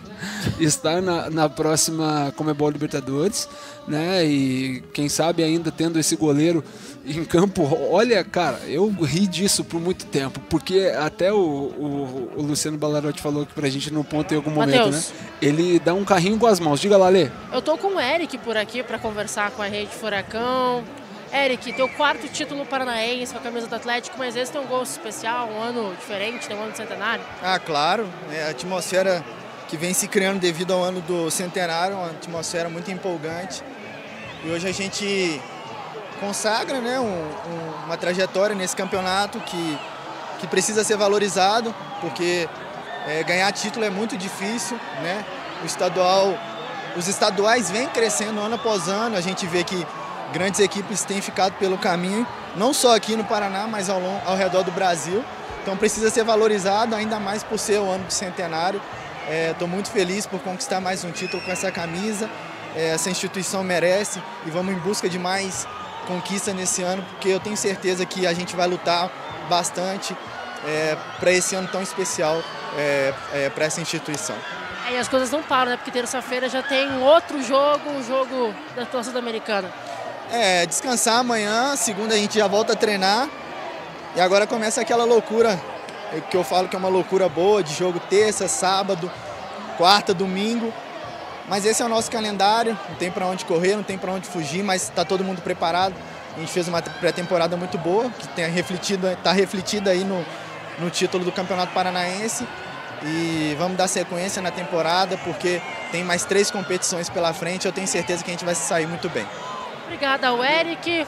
Estar na, na próxima Conmebol Libertadores, né? E quem sabe ainda tendo esse goleiro em campo. Olha, cara, eu ri disso por muito tempo, porque até o, o, o Luciano Ballarotti falou aqui pra gente no ponto em algum momento, Mateus, né? Ele dá um carrinho com as mãos. Diga lá, Lê. Eu tô com o Eric por aqui para conversar com a Rede Furacão. Eric, teu quarto título paranaense com a camisa do Atlético, mas esse tem um gosto especial, um ano diferente, tem um ano do centenário? Ah, claro. É a atmosfera que vem se criando devido ao ano do centenário, uma atmosfera muito empolgante. E hoje a gente consagra, né, um, um, uma trajetória nesse campeonato que, que precisa ser valorizado, porque é, ganhar título é muito difícil, né? O estadual, os estaduais vêm crescendo ano após ano, a gente vê que grandes equipes têm ficado pelo caminho, não só aqui no Paraná, mas ao, longo, ao redor do Brasil. Então precisa ser valorizado, ainda mais por ser o ano do centenário. Estou é, muito feliz por conquistar mais um título com essa camisa. é, essa instituição merece e vamos em busca de mais conquista nesse ano, porque eu tenho certeza que a gente vai lutar bastante é, para esse ano tão especial é, é, para essa instituição. E as coisas não param, né? Porque terça-feira já tem outro jogo, o jogo da torcida americana. É, descansar amanhã, segunda a gente já volta a treinar e agora começa aquela loucura, que eu falo que é uma loucura boa, de jogo terça, sábado, quarta, domingo. Mas esse é o nosso calendário, não tem para onde correr, não tem para onde fugir, mas está todo mundo preparado. A gente fez uma pré-temporada muito boa, que tem refletido, está refletida aí no, no título do Campeonato Paranaense. E vamos dar sequência na temporada, porque tem mais três competições pela frente, eu tenho certeza que a gente vai sair muito bem. Obrigada ao Eric.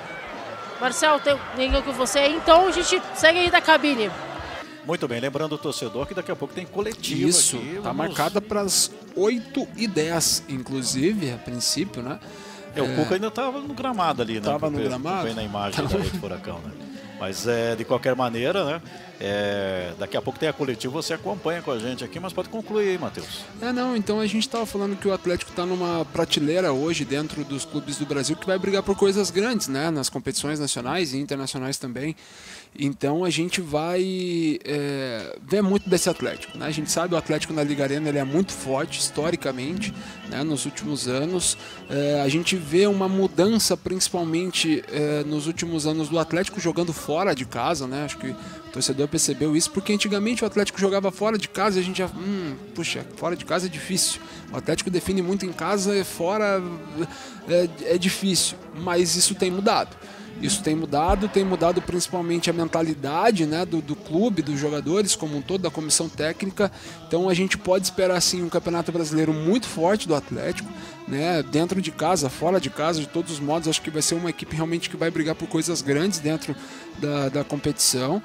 Marcel, tem ninguém com você, então a gente segue aí da cabine. Muito bem, lembrando o torcedor que daqui a pouco tem coletiva. Isso, aqui, tá vamos... marcada para as oito e dez, inclusive, a princípio, né? É, o Cuca ainda estava no gramado ali, né? Tava no gramado? Foi na imagem Tava... da Rede Furacão, né? Mas, é, de qualquer maneira, né? É, daqui a pouco tem a coletiva, você acompanha com a gente aqui, mas pode concluir aí, Matheus. É, não, então a gente estava falando que o Atlético está numa prateleira hoje dentro dos clubes do Brasil que vai brigar por coisas grandes, né? Nas competições nacionais e internacionais também. Então a gente vai é, ver muito desse Atlético, né? A gente sabe que o Atlético na Liga Arena ele é muito forte historicamente, né? Nos últimos anos. É, a gente vê uma mudança principalmente é, nos últimos anos do Atlético jogando fora de casa, né? Acho que o torcedor percebeu isso, porque antigamente o Atlético jogava fora de casa e a gente já, hum, puxa, fora de casa é difícil. O Atlético define muito em casa e fora é, é difícil, mas isso tem mudado. Isso tem mudado, tem mudado principalmente a mentalidade, né, do, do clube, dos jogadores como um todo, da comissão técnica. Então a gente pode esperar sim um campeonato brasileiro muito forte do Atlético, né, dentro de casa, fora de casa, de todos os modos. Acho que vai ser uma equipe realmente que vai brigar por coisas grandes dentro da, da competição.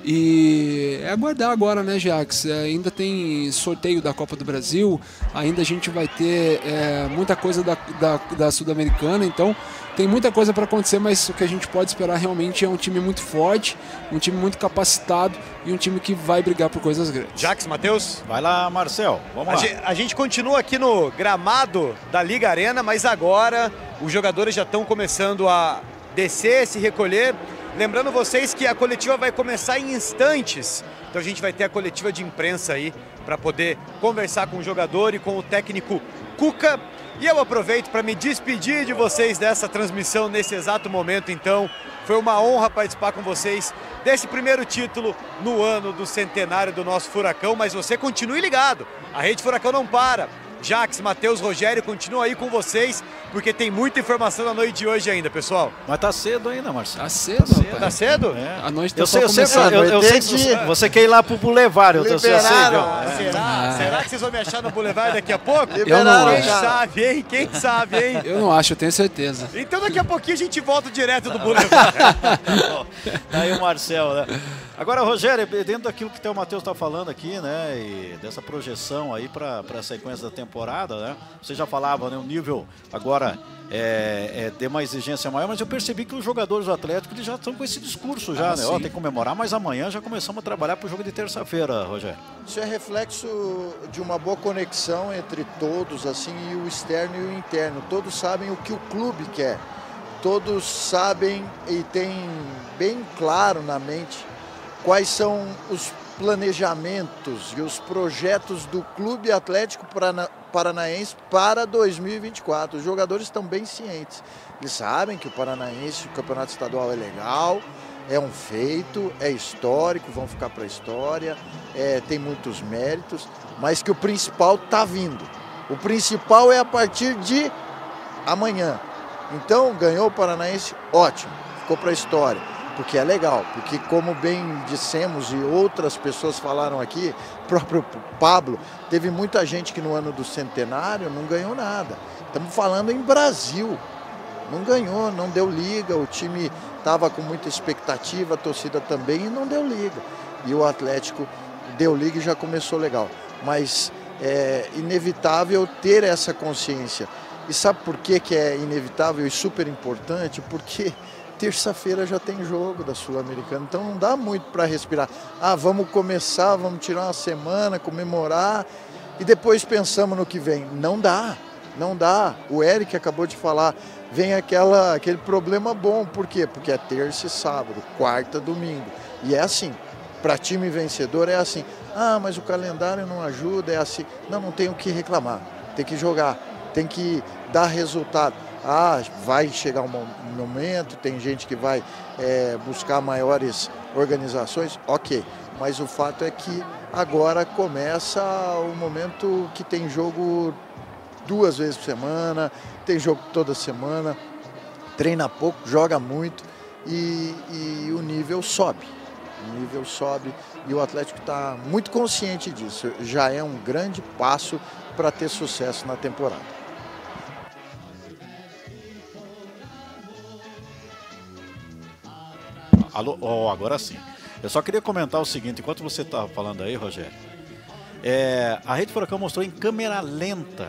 E é aguardar agora, né, Jax? É, ainda tem sorteio da Copa do Brasil, ainda a gente vai ter é, muita coisa da, da, da Sul-Americana, então tem muita coisa para acontecer, mas o que a gente pode esperar realmente é um time muito forte, um time muito capacitado e um time que vai brigar por coisas grandes. Jax, Matheus? Vai lá, Marcel, vamos a lá. Gente, a gente continua aqui no gramado da Liga Arena, mas agora os jogadores já estão começando a descer, se recolher. Lembrando vocês que a coletiva vai começar em instantes, então a gente vai ter a coletiva de imprensa aí para poder conversar com o jogador e com o técnico Cuca. E eu aproveito para me despedir de vocês dessa transmissão nesse exato momento, então foi uma honra participar com vocês desse primeiro título no ano do centenário do nosso Furacão, mas você continue ligado, a Rede Furacão não para. Jax, Matheus, Rogério, continuam aí com vocês, porque tem muita informação na noite de hoje ainda, pessoal. Mas tá cedo ainda, Marcelo. Tá cedo, tá cedo? Tá cedo? É. A noite tá eu só sei, eu sei, começando. eu, eu sei que você, você quer ir lá pro Boulevard, eu, eu sei, eu sei. Ah, será? Ah. Será que vocês vão me achar no Boulevard daqui a pouco? Eu não Quem acho. sabe, hein? Quem sabe, hein? Eu não acho, eu tenho certeza. Então daqui a pouquinho a gente volta direto do Boulevard. Tá aí o Marcel, né? Agora, Rogério, dentro daquilo que o Matheus está falando aqui, né, e dessa projeção aí para a sequência da temporada, né, você já falava, né, o nível agora é, é de uma exigência maior, mas eu percebi que os jogadores do Atlético eles já estão com esse discurso já, ah, né, ó, tem que comemorar, mas amanhã já começamos a trabalhar para o jogo de terça-feira, Rogério. Isso é reflexo de uma boa conexão entre todos, assim, e o externo e o interno. Todos sabem o que o clube quer, todos sabem e têm bem claro na mente quais são os planejamentos e os projetos do Clube Atlético Paranaense para dois mil e vinte e quatro. Os jogadores estão bem cientes. Eles sabem que o Paranaense, o campeonato estadual é legal, é um feito, é histórico, vão ficar para a história, é, tem muitos méritos, mas que o principal está vindo. O principal é a partir de amanhã. Então, ganhou o Paranaense, ótimo, ficou para a história. Porque é legal, porque como bem dissemos e outras pessoas falaram aqui, o próprio Pablo, teve muita gente que no ano do centenário não ganhou nada. Estamos falando em Brasil, não ganhou, não deu liga, o time estava com muita expectativa, a torcida também, e não deu liga. E o Atlético deu liga e já começou legal. Mas é inevitável ter essa consciência. E sabe por que, que é inevitável e super importante? Porque terça-feira já tem jogo da Sul-Americana, então não dá muito para respirar. Ah, vamos começar, vamos tirar uma semana, comemorar e depois pensamos no que vem. Não dá, Não dá. O Eric acabou de falar, vem aquela, aquele problema bom. Por quê? Porque é terça e sábado, quarta, domingo. E é assim, para time vencedor é assim. Ah, mas o calendário não ajuda, é assim. Não, não tem o que reclamar. Tem que jogar, tem que dar resultado. Ah, vai chegar um momento, tem gente que vai é, buscar maiores organizações, ok. Mas o fato é que agora começa o momento que tem jogo duas vezes por semana, tem jogo toda semana, treina pouco, joga muito e, e o nível sobe. O nível sobe e o Atlético está muito consciente disso. Já é um grande passo para ter sucesso na temporada. Alô, oh, agora sim. Eu só queria comentar o seguinte, enquanto você estava falando aí, Rogério, é, a Rede Furacão mostrou em câmera lenta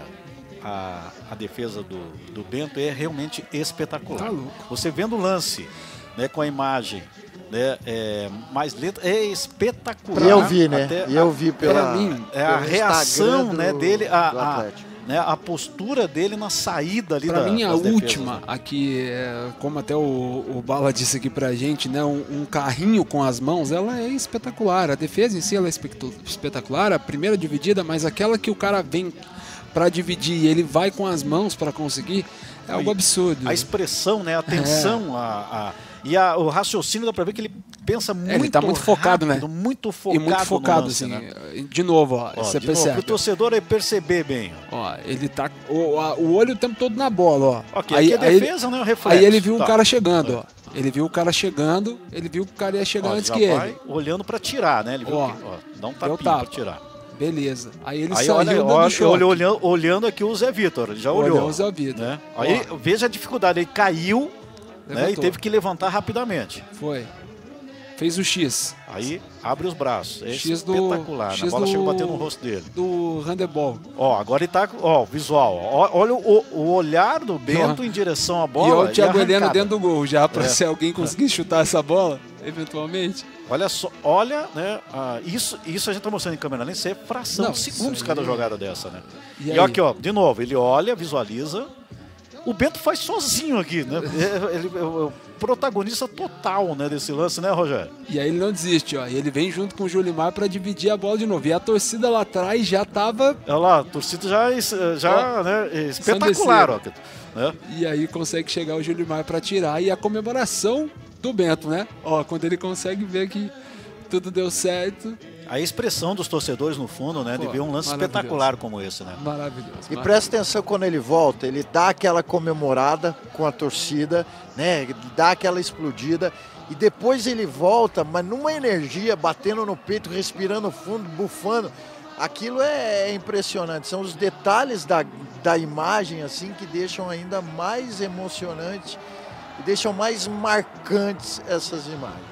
a, a defesa do, do Bento, é realmente espetacular. Tá louco. Você vendo o lance, né, com a imagem, né, é, mais lenta, é espetacular. E eu vi, né? Até E eu vi pela, é, mim, é a pelo reação, do, né, dele, a, do a, Atlético. né, a postura dele na saída ali pra da mim, a das última defesas, né? aqui, é, como até o, o Bala disse aqui pra gente, né, um, um carrinho com as mãos, ela é espetacular. A defesa em si ela é espetacular, a primeira dividida, mas aquela que o cara vem pra dividir e ele vai com as mãos pra conseguir, é algo absurdo. A expressão, né, a tensão, é. a, a, e a, o raciocínio dá pra ver que ele pensa muito é, ele tá muito focado, rápido, né? Muito focado, e muito focado, no lance, assim. né? De novo, ó, ó você de percebe. Para o torcedor aí perceber bem. Ó, ele tá o, a, o olho o tempo todo na bola, ó. Okay, aí, aqui é defesa, aí, né, o reflexo. Aí ele viu tá. o cara chegando, ó. Ele viu o cara chegando, ele viu que o cara ia chegar ó, antes já que vai ele. olhando para tirar, né? Ele viu ó, que, ó, dá um tapinha para tirar. Beleza. Aí ele aí, saiu olha, dando olha, choque. olha, olhando, olhando aqui o Zé Vitor, ele já olhou. Olhou o Zé Vitor. Né? Aí veja a dificuldade, ele caiu, né, e teve que levantar rapidamente. Foi. Fez o X. Aí abre os braços. É X espetacular. Do, X a bola do, chega a bater no rosto dele. Do handebol. Ó, agora ele tá. Ó, visual. Ó, olha o, o olhar do Bento ó, em direção à bola. E olha o Thiago Heleno dentro do gol já, pra é. se alguém conseguir chutar essa bola, eventualmente. Olha só, olha, né? Ah, isso, isso a gente tá mostrando em câmera lenta, isso é fração Não, de segundos cada jogada dessa, né? E, e aqui, ó, de novo, ele olha, visualiza. O Bento faz sozinho aqui, né? Ele é o protagonista total, né, desse lance, né, Rogério? E aí ele não desiste, ó. E ele vem junto com o Julimar para dividir a bola de novo. E a torcida lá atrás já tava... Olha lá, a torcida já, já ó, né, espetacular, ó. Né? E aí consegue chegar o Julimar para tirar. E a comemoração do Bento, né? Ó, quando ele consegue ver que tudo deu certo... A expressão dos torcedores no fundo, né, Pô, de ver um lance espetacular como esse, né? Maravilhoso. E maravilhoso. presta atenção quando ele volta, ele dá aquela comemorada com a torcida, né? Dá aquela explodida e depois ele volta, mas numa energia, batendo no peito, respirando fundo, bufando. Aquilo é impressionante. São os detalhes da, da imagem assim que deixam ainda mais emocionante e deixam mais marcantes essas imagens.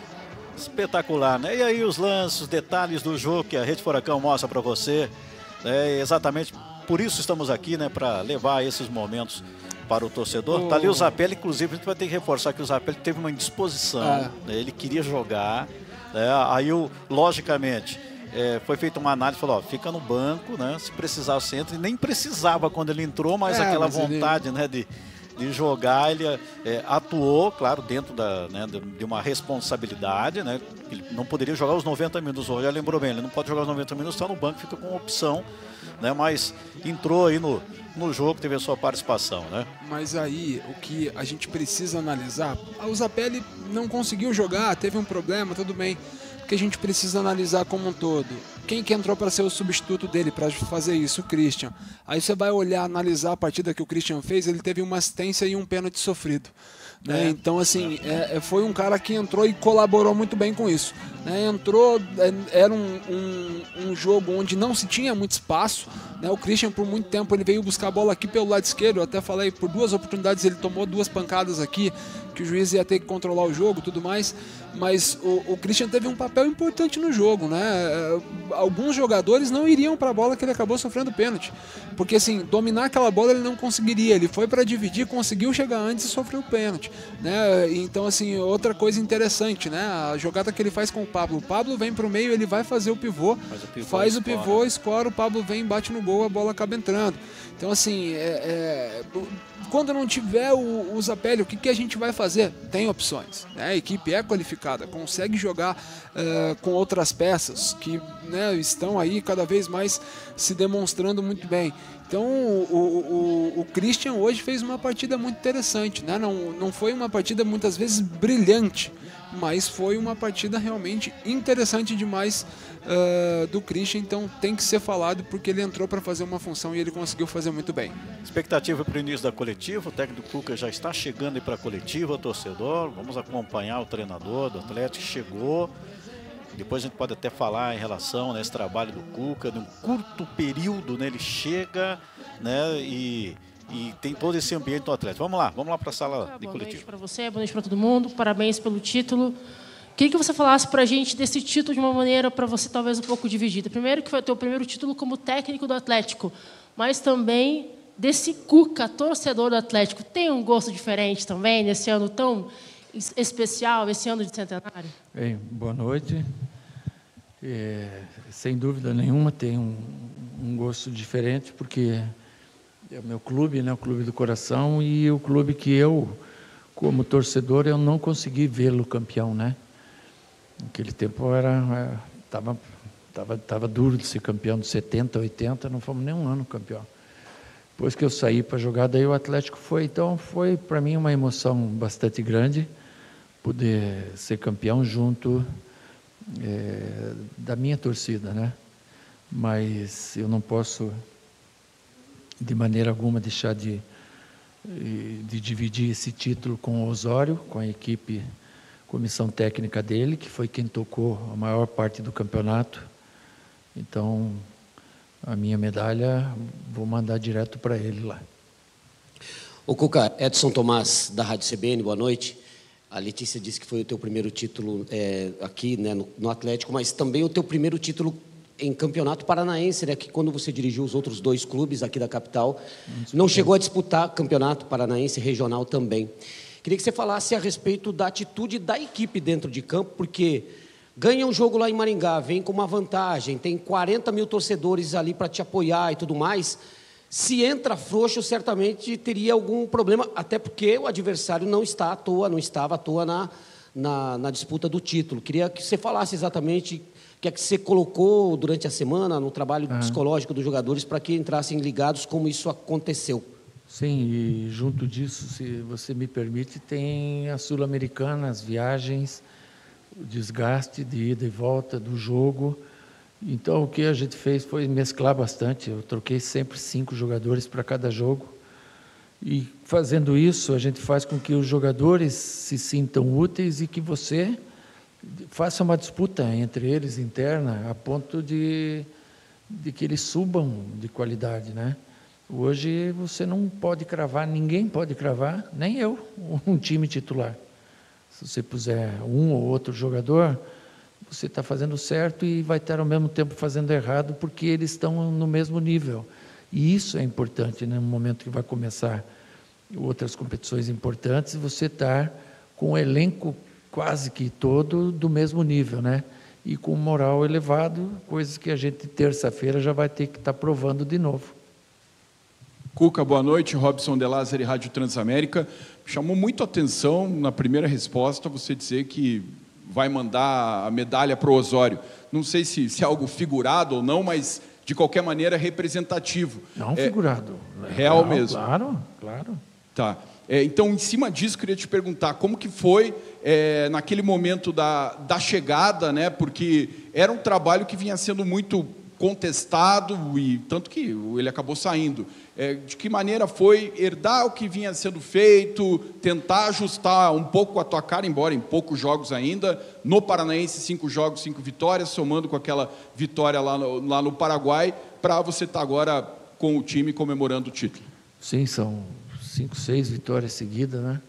Espetacular, né? E aí os lances, os detalhes do jogo que a Rede Furacão mostra para você, né? Exatamente por isso estamos aqui, né? Para levar esses momentos para o torcedor. Oh. Tá ali o Zapelli, inclusive a gente vai ter que reforçar que o Zapelli teve uma indisposição, ah. né? Ele queria jogar, né? Aí o, logicamente é, foi feita uma análise, falou, ó, fica no banco, né? Se precisar você entra, e nem precisava quando ele entrou, mas é, aquela mas vontade, ele... né? De de jogar, ele é, atuou, claro, dentro da, né, de uma responsabilidade, né? Ele não poderia jogar os noventa minutos, o Rogério lembrou bem, ele não pode jogar os noventa minutos, está no banco, fica com opção, né? Mas entrou aí no, no jogo, teve a sua participação, né? Mas aí, o que a gente precisa analisar, o Zapelli não conseguiu jogar, teve um problema, tudo bem, o que a gente precisa analisar como um todo. Quem que entrou para ser o substituto dele para fazer isso? O Christian. Aí você vai olhar, analisar a partida que o Christian fez, ele teve uma assistência e um pênalti sofrido. Né? É, então, assim, é. É, foi um cara que entrou e colaborou muito bem com isso. Né? Entrou, era um, um, um jogo onde não se tinha muito espaço. Né? O Christian, por muito tempo, ele veio buscar a bola aqui pelo lado esquerdo. Eu até falei, por duas oportunidades ele tomou duas pancadas aqui, que o juiz ia ter que controlar o jogo e tudo mais. Mas o, o Christian teve um papel importante no jogo, né? Alguns jogadores não iriam para a bola que ele acabou sofrendo pênalti. Porque, assim, dominar aquela bola ele não conseguiria. Ele foi para dividir, conseguiu chegar antes e sofreu o pênalti. Né? Então, assim, outra coisa interessante, né? A jogada que ele faz com o Pablo. O Pablo vem para o meio, ele vai fazer o pivô, faz o pivô, faz o pivô, escora, o Pablo vem e bate no gol. gol, a bola acaba entrando. Então, assim, é, é, quando não tiver o, o Zapelli, o que, que a gente vai fazer? Tem opções, né? A equipe é qualificada, consegue jogar uh, com outras peças que, né, estão aí cada vez mais se demonstrando muito bem. Então, o, o, o Christian hoje fez uma partida muito interessante, né? Não, não foi uma partida muitas vezes brilhante, mas foi uma partida realmente interessante demais uh, do Christian, então tem que ser falado porque ele entrou para fazer uma função e ele conseguiu fazer muito bem. Expectativa para o início da coletiva, o técnico Cuca já está chegando para a coletiva, torcedor, vamos acompanhar o treinador do Atlético, chegou. Depois a gente pode até falar em relação nesse trabalho do Cuca, num curto período, né, ele chega, né, e, e tem todo esse ambiente do Atlético. Vamos lá, vamos lá para a sala de coletivo. Boa noite para você, boa noite para todo mundo, parabéns pelo título. Queria que você falasse para a gente desse título de uma maneira para você talvez um pouco dividida. Primeiro que foi o teu primeiro título como técnico do Atlético, mas também desse Cuca, torcedor do Atlético. Tem um gosto diferente também nesse ano tão especial, esse ano de centenário? Bem, boa noite. É, sem dúvida nenhuma tem um, um gosto diferente, porque é o meu clube, né, o clube do coração, e o clube que eu, como torcedor, eu não consegui vê-lo campeão, né? Naquele tempo era estava tava, tava duro de ser campeão, de setenta, oitenta, não fomos nem um ano campeão. Depois que eu saí para jogar, daí o Atlético foi, então foi para mim uma emoção bastante grande poder ser campeão junto é, da minha torcida, né? Mas eu não posso de maneira alguma deixar de, de dividir esse título com o Osório, com a equipe, comissão técnica dele, que foi quem tocou a maior parte do campeonato. Então, a minha medalha vou mandar direto para ele lá. O Cuca, Edson Tomás, da Rádio C B N, boa noite. A Letícia disse que foi o teu primeiro título é, aqui, né, no, no Atlético, mas também o teu primeiro título em campeonato paranaense, né, que quando você dirigiu os outros dois clubes aqui da capital, não chegou a disputar campeonato paranaense regional também. Queria que você falasse a respeito da atitude da equipe dentro de campo, porque ganha um jogo lá em Maringá, vem com uma vantagem, tem quarenta mil torcedores ali para te apoiar e tudo mais. Se entra frouxo, certamente teria algum problema, até porque o adversário não está à toa, não estava à toa na, na, na disputa do título. Queria que você falasse exatamente o que é que você colocou durante a semana no trabalho ah. psicológico dos jogadores para que entrassem ligados como isso aconteceu. Sim, e junto disso, se você me permite, tem a Sul-Americana, as viagens, o desgaste de ida e volta do jogo. Então, o que a gente fez foi mesclar bastante. Eu troquei sempre cinco jogadores para cada jogo. E, fazendo isso, a gente faz com que os jogadores se sintam úteis e que você faça uma disputa entre eles interna, a ponto de, de que eles subam de qualidade, né? Hoje, você não pode cravar, ninguém pode cravar, nem eu, um time titular. Se você puser um ou outro jogador, você está fazendo certo e vai estar ao mesmo tempo fazendo errado, porque eles estão no mesmo nível. E isso é importante, né? No momento que vai começar outras competições importantes, você está com o elenco quase que todo do mesmo nível, né? E com moral elevado, coisas que a gente terça-feira já vai ter que estar provando de novo. Cuca, boa noite. Robson De Lázari, Rádio Transamérica. Chamou muito a atenção na primeira resposta você dizer que vai mandar a medalha para o Osório. Não sei se, se é algo figurado ou não, mas de qualquer maneira representativo. Não é, figurado. Real não, mesmo. Claro, claro. Tá. É, então, em cima disso, queria te perguntar como que foi é, naquele momento da, da chegada, né? Porque era um trabalho que vinha sendo muito contestado, e tanto que ele acabou saindo. É, de que maneira foi herdar o que vinha sendo feito, tentar ajustar um pouco a tua cara, embora em poucos jogos ainda, no Paranaense, cinco jogos, cinco vitórias, somando com aquela vitória lá no, lá no Paraguai, para você estar agora com o time comemorando o título? Sim, são cinco, seis vitórias seguidas, né?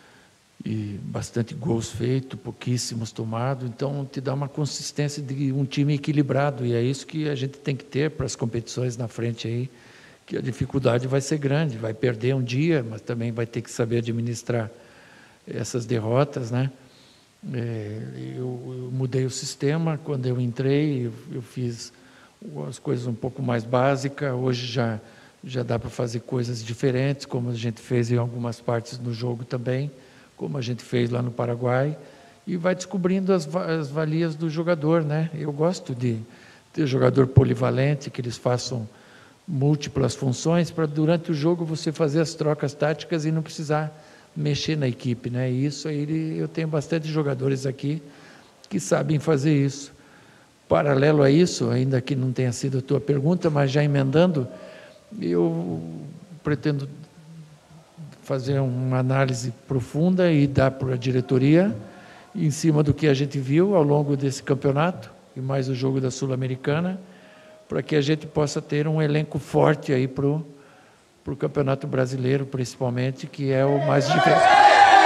E bastante gols feitos, pouquíssimos tomados, então te dá uma consistência de um time equilibrado, e é isso que a gente tem que ter para as competições na frente aí, que a dificuldade vai ser grande, vai perder um dia, mas também vai ter que saber administrar essas derrotas, né? É, eu, eu mudei o sistema, quando eu entrei, eu, eu fiz as coisas um pouco mais básicas. Hoje já, já dá para fazer coisas diferentes, como a gente fez em algumas partes do jogo também, como a gente fez lá no Paraguai, e vai descobrindo as, as valias do jogador, né? Eu gosto de ter jogador polivalente, que eles façam múltiplas funções, para durante o jogo você fazer as trocas táticas e não precisar mexer na equipe, né? E isso aí eu tenho bastante jogadores aqui que sabem fazer isso. Paralelo a isso, ainda que não tenha sido a tua pergunta, mas já emendando, eu pretendo fazer uma análise profunda e dar para a diretoria, em cima do que a gente viu ao longo desse campeonato, e mais o jogo da Sul-Americana, para que a gente possa ter um elenco forte aí para o Campeonato Brasileiro, principalmente, que é o mais difícil.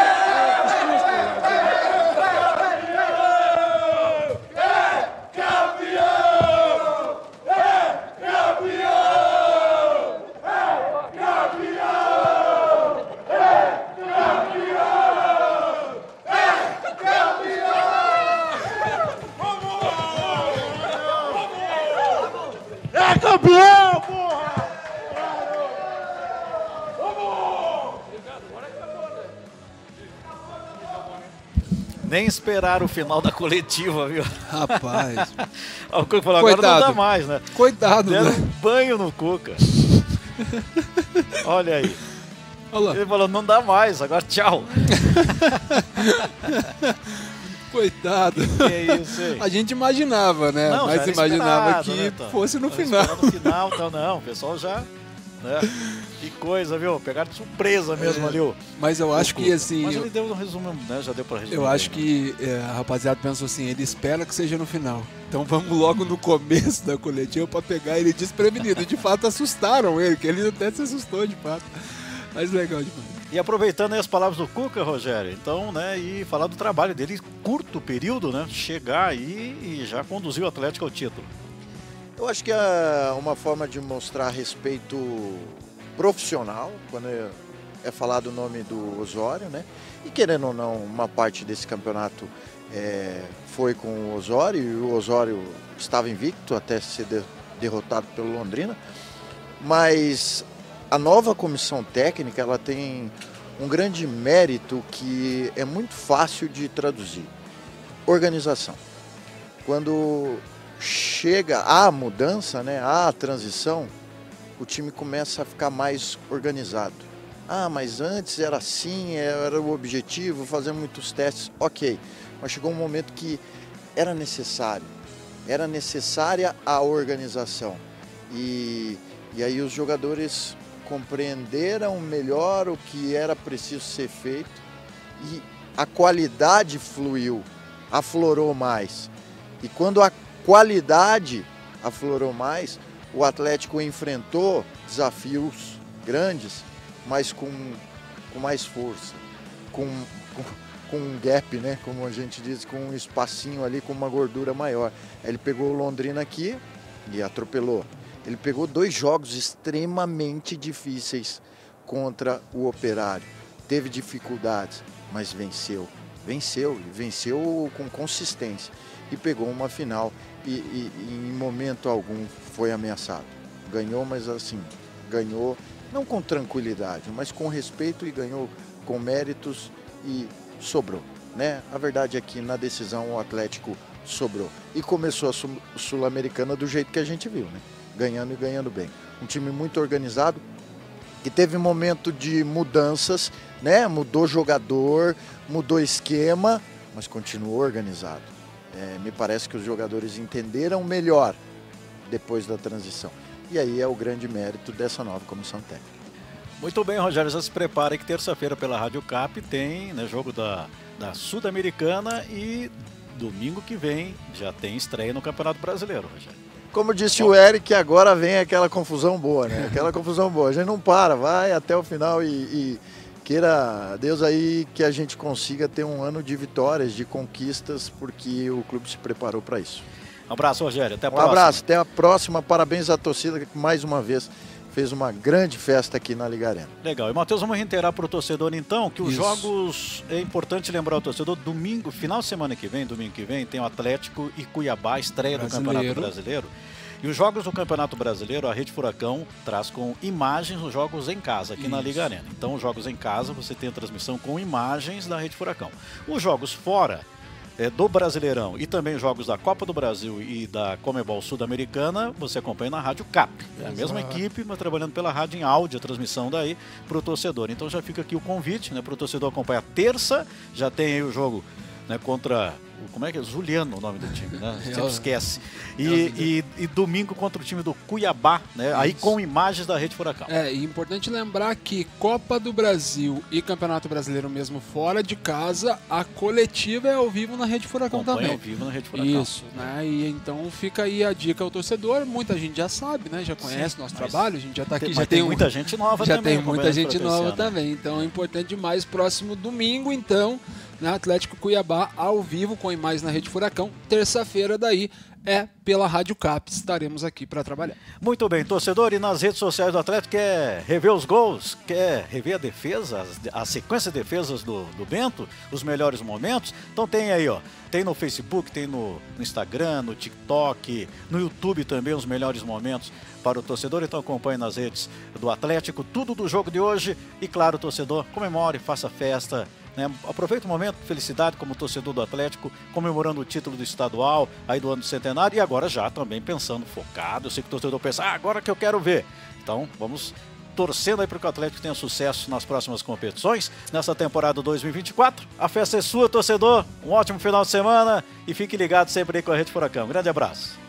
Nem esperar o final da coletiva, viu? Rapaz. O Cuca falou, agora não dá mais, né? Coitado, Deram né? um banho no Cuca. Olha aí. Olá. Ele falou, não dá mais, agora tchau. Coitado. Que isso, hein? A gente imaginava, né? Não, mas imaginava esperado, que né, então? fosse no Tava final. No final, então não, o pessoal já... Né? Que coisa, viu? Pegaram de surpresa mesmo é, ali. O, mas eu acho que assim... Mas eu, ele deu um resumo, né? Já deu pra resumir. Eu acho que é, a rapaziada pensou assim, ele espera que seja no final. Então vamos logo no começo da coletiva para pegar ele desprevenido. De fato assustaram ele, que ele até se assustou de fato. Mas legal demais. E aproveitando aí as palavras do Cuca, Rogério, então, né, e falar do trabalho dele, curto período, né, chegar aí e já conduzir o Atlético ao título. Eu acho que é uma forma de mostrar respeito profissional, quando é, é falado o nome do Osório, né, e querendo ou não, uma parte desse campeonato é, foi com o Osório, e o Osório estava invicto até ser de, derrotado pelo Londrina, mas a nova comissão técnica, ela tem um grande mérito que é muito fácil de traduzir. Organização. Quando chega a mudança, né, a transição, o time começa a ficar mais organizado. Ah, mas antes era assim, era o objetivo, fazer muitos testes, ok. Mas chegou um momento que era necessário, era necessária a organização. E, e aí os jogadores compreenderam melhor o que era preciso ser feito e a qualidade fluiu, aflorou mais. E quando a qualidade aflorou mais, o Atlético enfrentou desafios grandes, mas com, com mais força, com, com, com um gap, né? Como a gente diz, com um espacinho ali, com uma gordura maior. Ele pegou o Londrina aqui e atropelou. Ele pegou dois jogos extremamente difíceis contra o Operário. Teve dificuldades, mas venceu. Venceu, e venceu com consistência. E pegou uma final e, e, e em momento algum foi ameaçado. Ganhou, mas assim, ganhou não com tranquilidade, mas com respeito e ganhou com méritos e sobrou, né? A verdade é que na decisão o Atlético sobrou. E começou a Sul-Americana do jeito que a gente viu, né? Ganhando e ganhando bem. Um time muito organizado, que teve momento de mudanças, né? Mudou jogador, mudou esquema, mas continuou organizado. É, me parece que os jogadores entenderam melhor depois da transição. E aí é o grande mérito dessa nova comissão técnica. Muito bem, Rogério, já se prepara que terça-feira pela Rádio Cap tem, né, jogo da, da Sul-Americana e domingo que vem já tem estreia no Campeonato Brasileiro, Rogério. Como disse o Eric, agora vem aquela confusão boa, né? Aquela confusão boa. A gente não para, vai até o final e, e queira Deus aí que a gente consiga ter um ano de vitórias, de conquistas, porque o clube se preparou para isso. Um abraço, Rogério. Até a um próxima. Um abraço, até a próxima. Parabéns à torcida que mais uma vez fez uma grande festa aqui na Liga Arena. Legal. E, Matheus, vamos reiterar para o torcedor, então, que os Isso. jogos, é importante lembrar o torcedor, domingo, final de semana que vem, domingo que vem, tem o Atlético e Cuiabá, estreia do Brasileiro. Campeonato Brasileiro. E os jogos do Campeonato Brasileiro, a Rede Furacão traz com imagens os jogos em casa, aqui Isso. na Liga Arena. Então, os jogos em casa, você tem a transmissão com imagens da Rede Furacão. Os jogos fora é, do Brasileirão e também os jogos da Copa do Brasil e da Comebol Sul-Americana, você acompanha na Rádio Cap. É a mesma equipe, mas trabalhando pela rádio em áudio, a transmissão daí para o torcedor. Então, já fica aqui o convite, né, para o torcedor acompanhar terça, já tem aí o jogo, né, contra... Como é que é? Juliano, o nome do time, né? Você sempre esquece. E, e, e domingo contra o time do Cuiabá, né? Aí com imagens da Rede Furacão. É, e importante lembrar que Copa do Brasil e Campeonato Brasileiro mesmo fora de casa, a coletiva é ao vivo na Rede Furacão Acompanha também. ao vivo na Rede Furacão. Isso, né? E então fica aí a dica ao torcedor. Muita gente já sabe, né? Já conhece Sim, nosso trabalho, a gente já está aqui. Tem, já tem, tem muita um, gente nova já também. Já tem muita gente nova também. Então é importante demais. Próximo domingo, então, na Atlético Cuiabá, ao vivo, com imagens na Rede Furacão. Terça-feira daí é pela Rádio Cap. Estaremos aqui para trabalhar. Muito bem, torcedor, e nas redes sociais do Atlético quer rever os gols, quer rever a defesa, as, a sequência de defesas do, do Bento, os melhores momentos. Então tem aí, ó, tem no Facebook, tem no, no Instagram, no TikTok, no YouTube também os melhores momentos para o torcedor. Então acompanhe nas redes do Atlético tudo do jogo de hoje e, claro, torcedor, comemore, faça festa. Né? Aproveita o momento, felicidade como torcedor do Atlético, comemorando o título do estadual aí do ano do centenário e agora já também pensando focado. Eu sei que o torcedor pensa, ah, agora que eu quero ver. Então vamos torcendo aí para que o Atlético tenha sucesso nas próximas competições, nessa temporada dois mil e vinte e quatro. A festa é sua, torcedor. Um ótimo final de semana e fique ligado sempre aí com a Rede Furacão. Grande abraço.